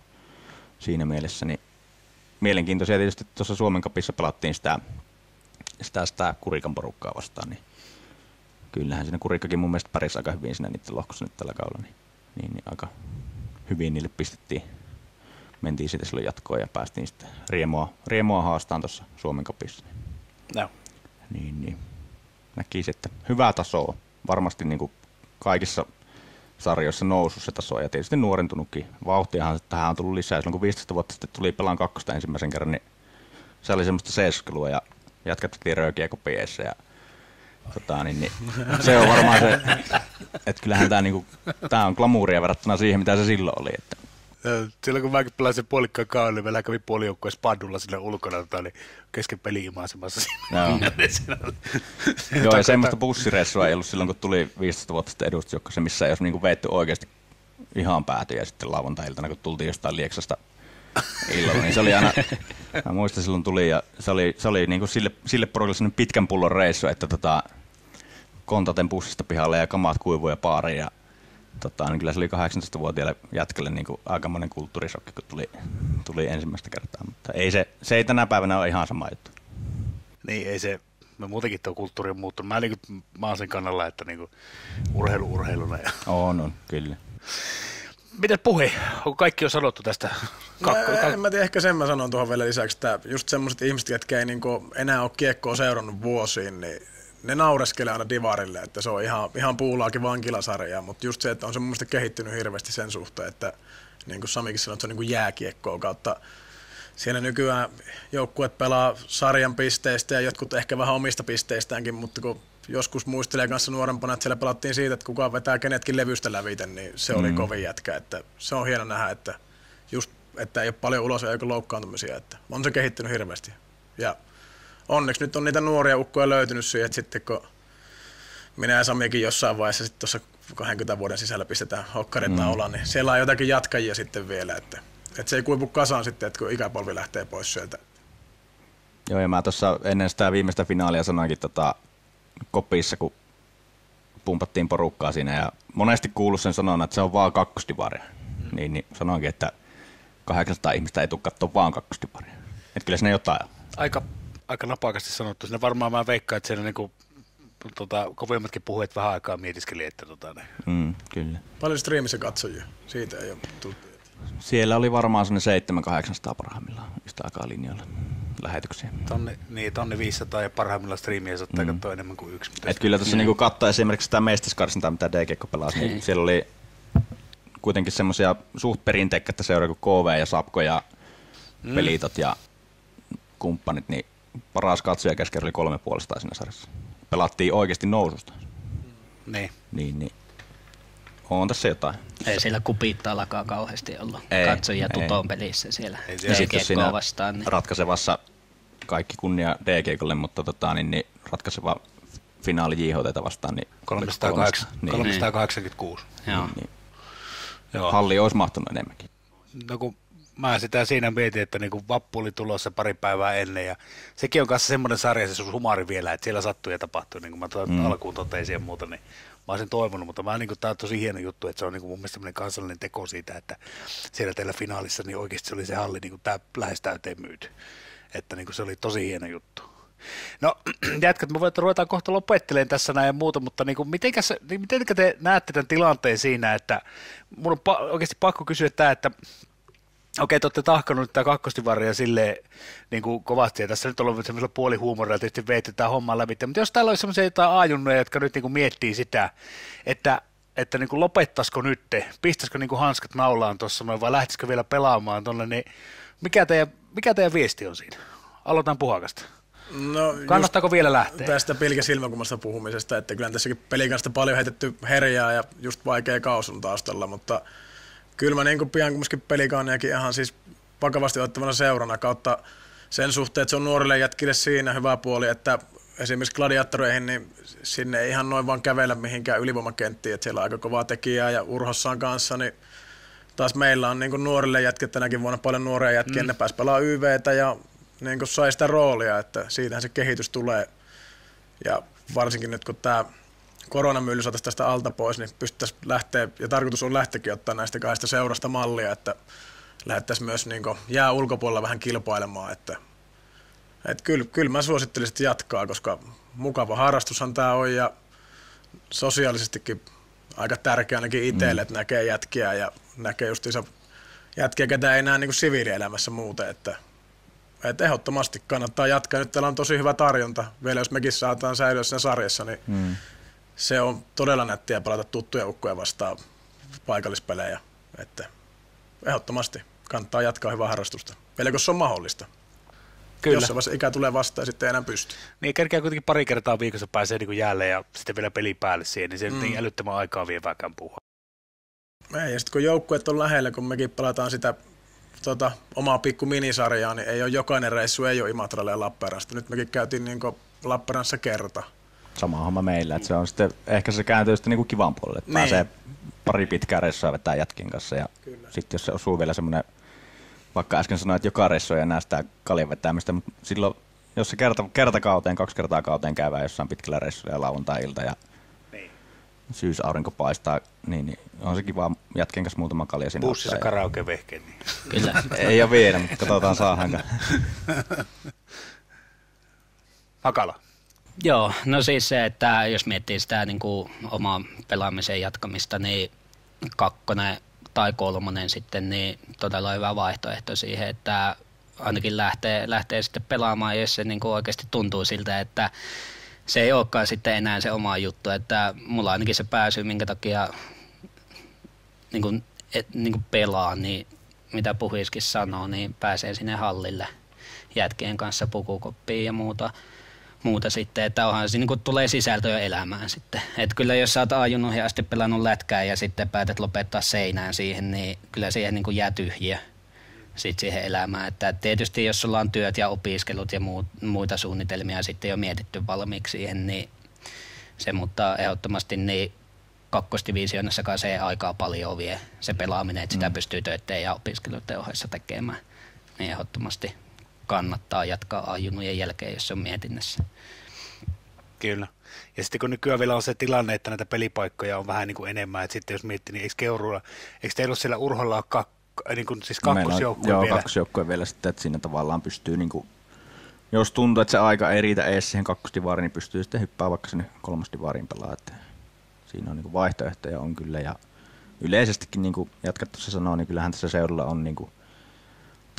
siinä mielessä niin mielenkiintoisia tietysti tuossa Suomen Cupissa pelattiin sitä, sitä, sitä Kurikan porukkaa vastaan, niin kyllähän siinä Kurikkakin mun mielestä pärjäsi aika hyvin siinä niiden lohkossa nyt tällä kaudella, niin, niin, niin aika hyvin niille pistettiin. Mentiin sitten silloin jatkoon ja päästiin sitten Riemoa, Riemoa haastaan tuossa Suomen Cupissa. No. Niin, niin. Näkisi, että hyvää tasoa. Varmasti niin kuin kaikissa sarjoissa noussut se taso ja tietysti nuorentunutkin. Vauhtiahan tähän on tullut lisää. Silloin kun viisitoista vuotta sitten tuli pelaan kakkosta ensimmäisen kerran, niin se oli semmoista seiskelua ja jatkettiin röökiekopieessä ja tota, niin, niin, se on varmaan se, että kyllähän tämä niinku, tää on glamuuria verrattuna siihen, mitä se silloin oli. Että. Silloin kun mäkin pelasin puolikkaan kauden, niin meillä kävi puolijoukkueen spaddulla sinne ulkona tota, niin kesken peli-imaisemassa. Joo, ja semmoista bussireissua ei ollut silloin, kun tuli viisitoista vuotta sitten edustusjoukkueeseen, missä ei olisi niinku veetty oikeasti ihan pääty ja sitten lauantai-iltana, kun tultiin jostain Lieksasta illalla, niin se oli aina, mä muistan silloin tuli ja se oli, se oli niinku sille, sille porukille sellainen pitkän pullon reissu, että tota, kontaten bussista pihalle ja kamat kuivuja baariin ja tota, niin kyllä se oli kahdeksantoistavuotiaille jätkälle niinku aikamoinen kulttuurisokki, kun tuli, tuli ensimmäistä kertaa, mutta ei se, se ei tänä päivänä ole ihan sama juttu. Niin, ei se, me muutenkin tuo kulttuuri on muuttunut. Mä, niinku, mä oon sen kannalla, että niinku urheilu urheiluna. Ja. On, on, kyllä. Miten puhe? Onko kaikki jo sanottu tästä? Kakko, kak- en mä tiedä, ehkä sen mä sanon tuohon vielä lisäksi, että just semmoiset ihmiset, jotka ei niinku enää ole kiekkoa seurannut vuosiin, niin ne naureskelee aina divarille, että se on ihan, ihan puulaakin vankilasarjaa, mutta just se, että on se mun mielestä kehittynyt hirveästi sen suhteen, että niin kuin Samikin sanoi, että se on niin kuin jääkiekkoa kautta. Siellä nykyään joukkueet pelaa sarjan pisteistä ja jotkut ehkä vähän omista pisteistäänkin, mutta kun joskus muistelee kanssa nuorempana, että siellä pelattiin siitä, että kuka vetää kenetkin levystä läviten, niin se oli mm. kovin jätkä. Että se on hieno nähdä, että, just, että ei ole paljon ulos eikä loukkaantumisia, että on se kehittynyt hirveästi. Ja onneksi nyt on niitä nuoria ukkoja löytynyt siihen, että sitten kun minä ja Samikin jossain vaiheessa sitten tuossa kaksikymmentä vuoden sisällä pistetään hokkarit naula, mm. niin siellä on jotakin jatkajia sitten vielä, että, että se ei kuivu kasaan sitten, että kun ikäpolvi lähtee pois sieltä. Joo, ja mä tuossa ennen sitä viimeistä finaalia sanoinkin tota, kopissa, kun pumpattiin porukkaa siinä, ja monesti kuullut sen sanona, että se on vaan kakkosdivaria. Mm. Niin, niin sanoinkin, että kahdeksansataa ihmistä ei tule katsoa vaan kakkosdivaria. Että kyllä siinä jotain on. Aika, aika napakasti sanottu. Siinä varmaan mä veikkaan, että siellä niinku, tota, kovimmatkin puhujat vähän aikaa mietiskeli, että tota, ne. Mm, kyllä. Paljon striimissä katsojia? Siitä ei ole tullut. Siellä oli varmaan sellainen seitsemän kahdeksansataa parhaimmillaan yhtä aikaa linjoilla. lähetyksiä. Tonni, niin, tonni viisisataa ja parhaimmillaan striimiä saattaa mm. katsoa enemmän kuin yksi. Et kyllä tuossa mm. niinku katsoa esimerkiksi sitä mestiskarsintaa, mitä D G K pelasi, niin mm. siellä oli kuitenkin semmoisia suht perinteikkäitä seuraa kuin K V ja Sapko ja mm. Pelitot ja kumppanit, niin paras katsojakeskiarvo oli kolme puolestaan siinä sarjassa. Pelattiin oikeasti noususta. Niin. Niin, niin. On tässä jotain. Ei siellä kupittaallakaan kauheasti ollut ei, katsojia ei. tuton pelissä siellä Ja sitten siinä vastaan. Niin. ratkaisevassa kaikki kunnia D G K:lle, mutta tota, niin, niin ratkaiseva finaali J H T:tä vastaan. Niin kolmesataakahdeksankymmentäkuusi. Niin, niin, niin. Joo. Halli olisi mahtunut enemmänkin. No kun mä sitä siinä mietin, että niin vappu oli tulossa pari päivää ennen ja sekin on kanssa semmoinen sarja, se on humari vielä, että siellä sattuu ja tapahtuu, niin kuin mä to- mm. alkuun totesin ja muuta, niin mä olisin toivonut, mutta mä niin kuin, tää on tosi hieno juttu, että se on niin kuin mun mielestä semmoinen kansallinen teko siitä, että siellä teillä finaalissa niin oikeasti se oli se halli niin kuin tää lähes täyteen myyty, että niin kuin se oli tosi hieno juttu. No jätkät, mä voin, että ruvetaan kohta lopettelemaan tässä näin ja muuta, mutta niin kuin, mitenkäs, niin mitenkä te näette tämän tilanteen siinä, että mun on pa- oikeasti pakko kysyä tämä, että okei, te olette tahkanut nyt tämä kakkostivaria silleen niin kuin kovasti, ja tässä nyt on semmoisella puolihuumorilla tietysti veitte tämä homma läpi, mutta jos täällä olisi semmoisia jotain aajunnoja, jotka nyt niin kuin miettii sitä, että, että niin kuin lopettaisiko nyt, pistäisikö niin kuin hanskat naulaan tuossa noin, vai lähtisikö vielä pelaamaan tuonne, niin mikä teidän, mikä teidän viesti on siinä? Aloitan Puhakasta. No, kannattaako vielä lähteä? Tästä pilkä silmäkummasta puhumisesta, että kyllä tässäkin pelikansta paljon heitetty herjaa ja just vaikea kausun taustalla, mutta kyllä mä niin kuin pian kumminkin pelikaaniakin ihan siis vakavasti otettavana seurana kautta sen suhteen, että se on nuorille jätkille siinä hyvä puoli, että esimerkiksi gladiatoreihin, niin sinne ei ihan noin vaan kävellä mihinkään ylivoimakenttiin, että siellä on aika kovaa tekijää ja Urhossaan kanssa, niin taas meillä on niin kuin nuorille jätkille tänäkin vuonna paljon nuoria jätkiä, mm. ne pääsi pelaamaan Y V:tä ja niin kuin sai sitä roolia, että siitähän se kehitys tulee ja varsinkin nyt kun tämä koronamylly saataisiin tästä alta pois, niin pystyttäisiin lähteä, ja tarkoitus on lähteäkin ottaa näistä kahdesta seurasta mallia, että lähdettäisiin myös niin kuin jää ulkopuolella vähän kilpailemaan, että, että kyllä, kyllä mä suosittelisin, että jatkaa, koska mukava harrastushan tämä on ja sosiaalisestikin aika tärkeä ainakin itselle, mm. että näkee jätkiä ja näkee justiinsa jätkiä, ketä ei näe niin kuin siviilielämässä muuten, että että ehdottomasti kannattaa jatkaa. Nyt täällä on tosi hyvä tarjonta. Vielä jos mekin saataan säilyä siinä sarjassa, niin mm. se on todella nättiä palata tuttuja ukkoja vastaan paikallispelejä. Että ehdottomasti kannattaa jatkaa hyvää harrastusta. Vielä kun se on mahdollista. Kyllä. Jos se vasta ikä tulee vastaan, sitten ei enää pysty. Niin, kerkeä kuitenkin pari kertaa viikossa pääsee niin kuin jälleen ja sitten vielä peli päälle siihen, niin se mm. ei älyttömän aikaa vievääkään puhua. Ei, ja sitten kun joukkueet on lähellä, kun mekin pelataan sitä Tota, omaa pikku minisarjaa, niin ei ole jokainen reissu, ei ole Imatralle ja Lappeenrannasta. Nyt mekin käytiin niin Lappeenrannassa kerta. Sama homma meillä, että se on sitten, ehkä se kääntyy sitten niin kivan puolelle, että niin. Pääsee pari pitkää reissua vetää jätkin kanssa ja sitten jos se osuu vielä semmoinen, vaikka äsken sanoin, että joka reissu ei enää sitä kaljan vetämistä, mutta silloin, jos se kerta, kerta kauteen, kaksi kertaa kauteen käydään jossain pitkällä reissulla ja lauantai-ilta ja niin. Syysaurinko paistaa, niin, niin on se kiva jätken kanssa muutama kalja sinne. Bussissa karaoke-vehkeen. Niin. Kyllä. Ei ole vielä, mutta katsotaan saadaanko. Hakala. Joo, no siis se, että jos miettii sitä niin kuin omaa pelaamisen jatkamista, niin kakkonen tai kolmonen sitten, niin todella hyvä vaihtoehto siihen, että ainakin lähtee, lähtee sitten pelaamaan, jos se niin kuin oikeasti tuntuu siltä, että se ei olekaan sitten enää se oma juttu, että mulla ainakin se pääsy, minkä takia niin kuin, et, niin kuin pelaa, niin mitä Puhiskin sanoo, niin pääsee sinne hallille jätkien kanssa pukukoppiin ja muuta, muuta sitten, että onhan se niin kuin tulee sisältöä elämään sitten. Että kyllä jos sä oot ajunnut ja asti pelannut lätkää ja sitten päätät lopettaa seinään siihen, niin kyllä siihen niin kuin jää tyhjiä sitten siihen elämään. Että tietysti jos sulla on työt ja opiskelut ja muut, muita suunnitelmia sitten jo mietitty valmiiksi siihen, niin se, mutta ehdottomasti niin kakkosdivisioonassakaan se aikaa paljon vie se pelaaminen, että sitä mm. pystyy töiden ja opiskeluiden ohessa tekemään. Niin ehdottomasti kannattaa jatkaa ajunnujen jälkeen, jos se on mietinnässä. Kyllä. Ja sitten kun nykyään vielä on se tilanne, että näitä pelipaikkoja on vähän niin kuin enemmän, että sitten jos miettii, niin eikö Keurulla, eikö teillä ole siellä Urholla ole kak, niin kuin siis kakkosjoukkue joo, Joo, kakkosjoukkue vielä sitten, että siinä tavallaan pystyy, niin kuin, jos tuntuu, että se aika ei riitä edes siihen kakkosdivariin, niin pystyy sitten hyppää vaikka sinne kolmosdivariin pelaa. Että siinä on niin kuin vaihtoehtoja on kyllä ja yleisestikin, niin kuin jatkat tuossa sanoo, niin kyllähän tässä seudulla on niin kuin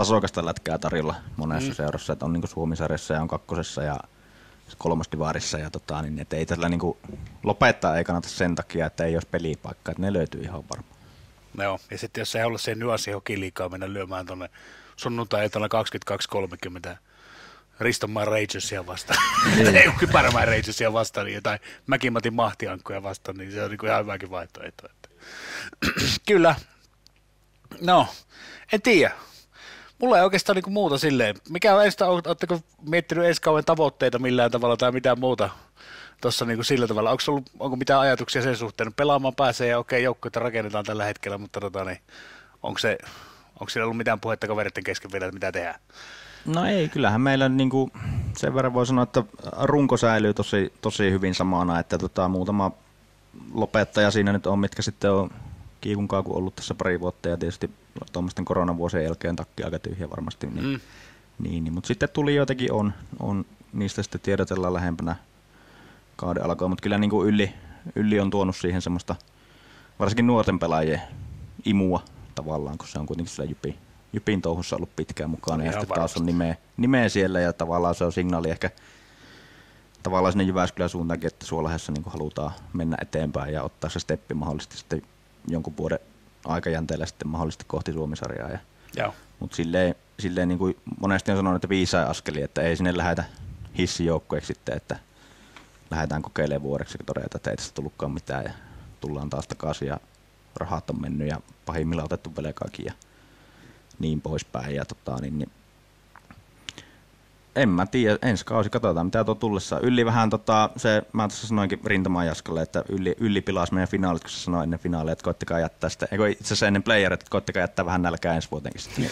tasokasta lätkää tarjolla monessa mm. seurassa, että on niin Suomi-sarjassa ja on kakkosessa ja kolmosdivaarissa ja tota, niin, että ei tällä niin lopettaa ei kannata sen takia, että ei olisi pelipaikkaa, että ne löytyy ihan varmaan. Joo, ja sitten jos ei olla se nyanssi hokiliikaa mennä lyömään tuonne sunnuntai-iltana kaksikymmentäkaksi kolmekymmentä Ristonmaan Rangersia vastaan, ei Kypärämään Rangersia vastaan, niin jotain Mäkimatin mahtiankkoja vastaan, niin se on niin ihan hyväkin vaihtoehto. Että. Kyllä. No, en tiedä. Mulla ei oikeastaan niinku muuta silleen. Mikä on ensin, ootteko miettinyt ensi kauden tavoitteita millään tavalla tai mitään muuta tuossa niinku sillä tavalla? Onko, ollut, onko mitään ajatuksia sen suhteen? Pelaamaan pääsee ja okei, joukkueita rakennetaan tällä hetkellä, mutta tota, niin, onko, se, onko siellä ollut mitään puhetta kavereiden kesken vielä, että mitä tehdään? No ei, kyllähän meillä niinku, sen verran voi sanoa, että runko säilyy tosi, tosi hyvin samana, että tota, muutama lopettaja siinä nyt on, mitkä sitten on kiikun kaakun ollut tässä pari vuotta ja tietysti tuommoisten koronavuosien jälkeen takki aika tyhjä varmasti. Niin, mm. niin, niin, mutta sitten tuli jotenkin on, on, niistä sitten tiedotellaan lähempänä kauden alkoa, mutta kyllä niin kuin Ylli, Ylli on tuonut siihen semmoista varsinkin nuorten pelaajien imua tavallaan, kun se on kuitenkin sillä Jypin, Jypin touhussa ollut pitkään mukana ja sitten taas on nimeä, nimeä siellä ja tavallaan se on signaali ehkä tavallaan sinne Jyväskylän suuntaankin, että Suolahdessa niin kuin halutaan mennä eteenpäin ja ottaa se steppi mahdollisesti sitten jonkun vuoden aikajänteellä sitten mahdollisesti kohti Suomi-sarjaa. Ja, mutta silleen, silleen niin kuin monesti on sanonut, että viisain askeli, että ei sinne lähdetä hissijoukkueeksi sitten, että lähdetään kokeilemaan vuodeksi ja todeta, että ei tästä tullutkaan mitään ja tullaan taas takaisin ja rahat on mennyt ja pahimmillaan otettu velkaakin ja niin poispäin. Ja tota, niin, niin, en mä tiedä, ensi kausi katsotaan mitä tuo tullessa. Ylli vähän, tota, se, mä tuossa sanoinkin Rintamaan Jaskalle, että Ylli, Ylli pilasi meidän finaalit, kun se sanoi ennen finaaleja, että koittakaa jättää sitä, eikö itse asiassa ennen playerit, että koittakaa jättää vähän nälkää ensi vuotenkin sitten.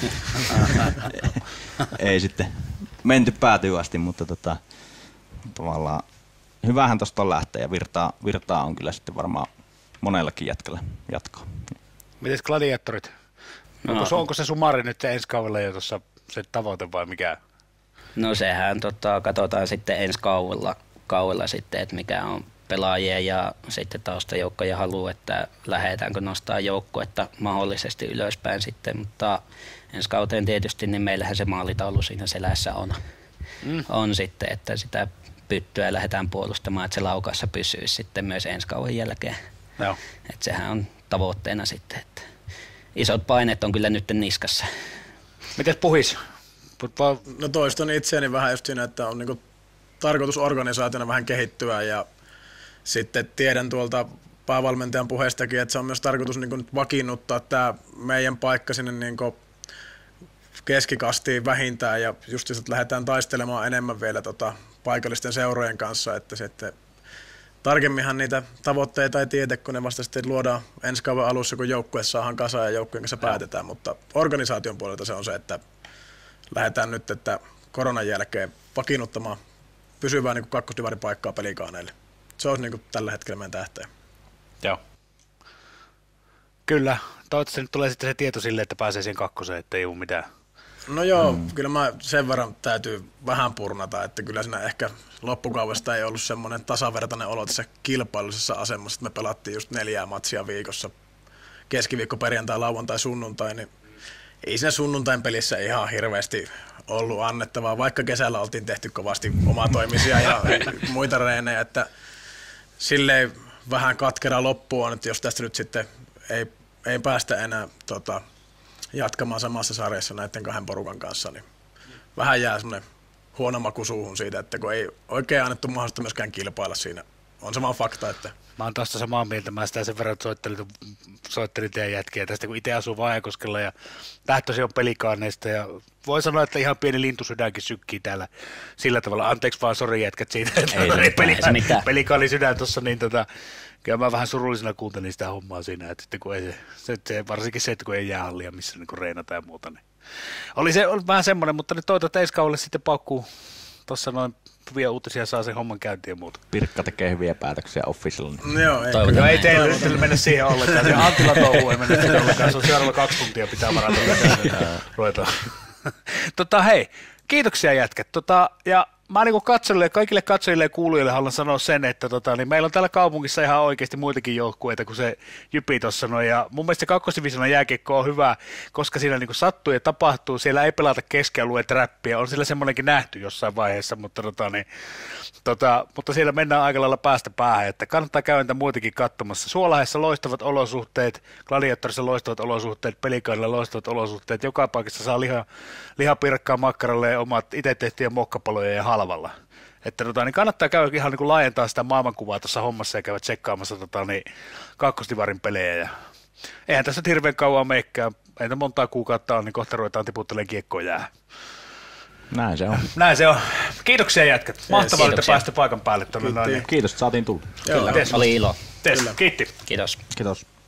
Ei sitten menty päätyy asti, mutta tota, tavallaan hyvähän tuosta on lähteä ja virtaa, virtaa on kyllä sitten varmaan monellakin jätkällä jatkoa. Mites gladiatorit? No. Onko, onko se sumari nyt ensi kaudella jo tuossa se tavoite vai mikä? No sehän tota, katsotaan sitten ensi kaudella, kaudella sitten, että mikä on pelaajien ja sitten taustajoukkojen halu, että lähdetäänkö nostaa joukkuetta mahdollisesti ylöspäin sitten, mutta ensi kauteen tietysti niin meillähän se maalitaulu siinä selässä on, mm. on sitten, että sitä pyttyä lähdetään puolustamaan, että se laukaassa pysyisi sitten myös ensi kauden jälkeen. No. Että sehän on tavoitteena sitten, että isot paineet on kyllä nyt niskassa. Mites puhis? No toistan itseäni vähän just siinä, että on niinku tarkoitus organisaationa vähän kehittyä ja sitten tiedän tuolta päävalmentajan puheestakin, että se on myös tarkoitus niinku nyt vakiinnuttaa tämä meidän paikka sinne niinku keskikastiin vähintään ja just että lähdetään taistelemaan enemmän vielä tota paikallisten seurojen kanssa, että sitten tarkemminhan niitä tavoitteita ei tiedä, kun ne vasta sitten luodaan ensi kauden alussa, kun joukkue saadaan kasaan ja joukkueen kanssa päätetään, mutta organisaation puolelta se on se, että lähdetään nyt, että koronan jälkeen vakiinnuttamaan pysyvää niin kakkosdivaripaikkaa pelikaaneille. Se olisi niin kuin tällä hetkellä meidän tähteen. Joo. Kyllä. Toivottavasti nyt tulee sitten se tieto sille, että pääsee siihen kakkoseen, että ei ole mitään. No joo, mm. kyllä mä sen verran täytyy vähän purnata, että kyllä siinä ehkä loppukaudesta ei ollut semmoinen tasavertainen olo tässä kilpailullisessa asemassa, että me pelattiin just neljää matsia viikossa, keskiviikko, perjantai, lauantai, sunnuntai, niin ei siinä sunnuntain pelissä ihan hirveästi ollut annettavaa, vaikka kesällä oltiin tehty kovasti omatoimisia ja muita reenejä, että silleen vähän katkera loppu on, että jos tästä nyt sitten ei, ei päästä enää tota, jatkamaan samassa sarjassa näiden kahden porukan kanssa, niin vähän jää semmoinen huono maku suuhun siitä, että kun ei oikein annettu mahdollista myöskään kilpailla siinä. On se vaan fakta, että... Mä oon tosta samaa mieltä, mä sitä sen verran soittelin, soittelin teidän jätkiä tästä, kun itse asuu Vaajakoskella ja lähtöisin on Pelikaaneista ja voi sanoa, että ihan pieni lintusydänkin sykkii täällä sillä tavalla. Anteeksi vaan, sori jätkät siitä, että ei, ei Pelikaani, Pelikaani sydän tuossa, niin tota, kyllä mä vähän surullisena kuuntelin sitä hommaa siinä, että kun ei se, se, varsinkin se, että kun ei jäähallia, missä niin reenata ja muuta, niin oli se oli vähän semmoinen, mutta nyt toivottavasti ensi kaudelle sitten paukkuu tuossa noin hyviä uutisia, saa sen homman käyntiin ja muuta. Pirkka tekee hyviä päätöksiä official. No joo, ei, no, ei teille, teille mennä siihen ollenkaan. Se Antila touhu ei mennä siihen ollenkaan. Se on seuraavalla kaksi tuntia pitää varata. Ruvetaan. Tota, hei, kiitoksia jätkät. Tota, ja mä niin katsojille, kaikille katsojille ja kuulijoille haluan sanoa sen, että tota, niin meillä on täällä kaupungissa ihan oikeasti muitakin joukkueita kuin se Jypi tuossa sanoi. Ja mun mielestä kakkosdivisionan jääkiekko on hyvä, koska siinä niin sattuu ja tapahtuu. Siellä ei pelata keskialueen trappia. On siellä semmoinenkin nähty jossain vaiheessa, mutta, tota, niin, tota, mutta siellä mennään aika lailla päästä päähän. Että kannattaa käydä muitakin katsomassa. Suolahdessa loistavat olosuhteet, Gladiatorissa loistavat olosuhteet, Pelikaanilla loistavat olosuhteet. Joka paikassa saa liha, lihapirkkaa makkaralle ja omat itse tehtyjä mokkapaloja ja halvalla. Että tota, niin kannattaa käydä ihan niin kuin laajentaa sitä maailmankuvaa tuossa hommassa ja käydä tsekkaamassa tota, niin, kakkosdivarin pelejä. Ja eihän tässä nyt hirveän kauan meikkää, ei montaa kuukautta on, niin kohta ruvetaan tiputtelemaan kiekkoa jää. Näin se on. Näin se on. Kiitoksia jätkät. Mahtavaa, että pääsitte paikan päälle. Kiitos, että saatiin tulla. Kyllä, oli ilo. Kiitti. Kiitos. Kiitos.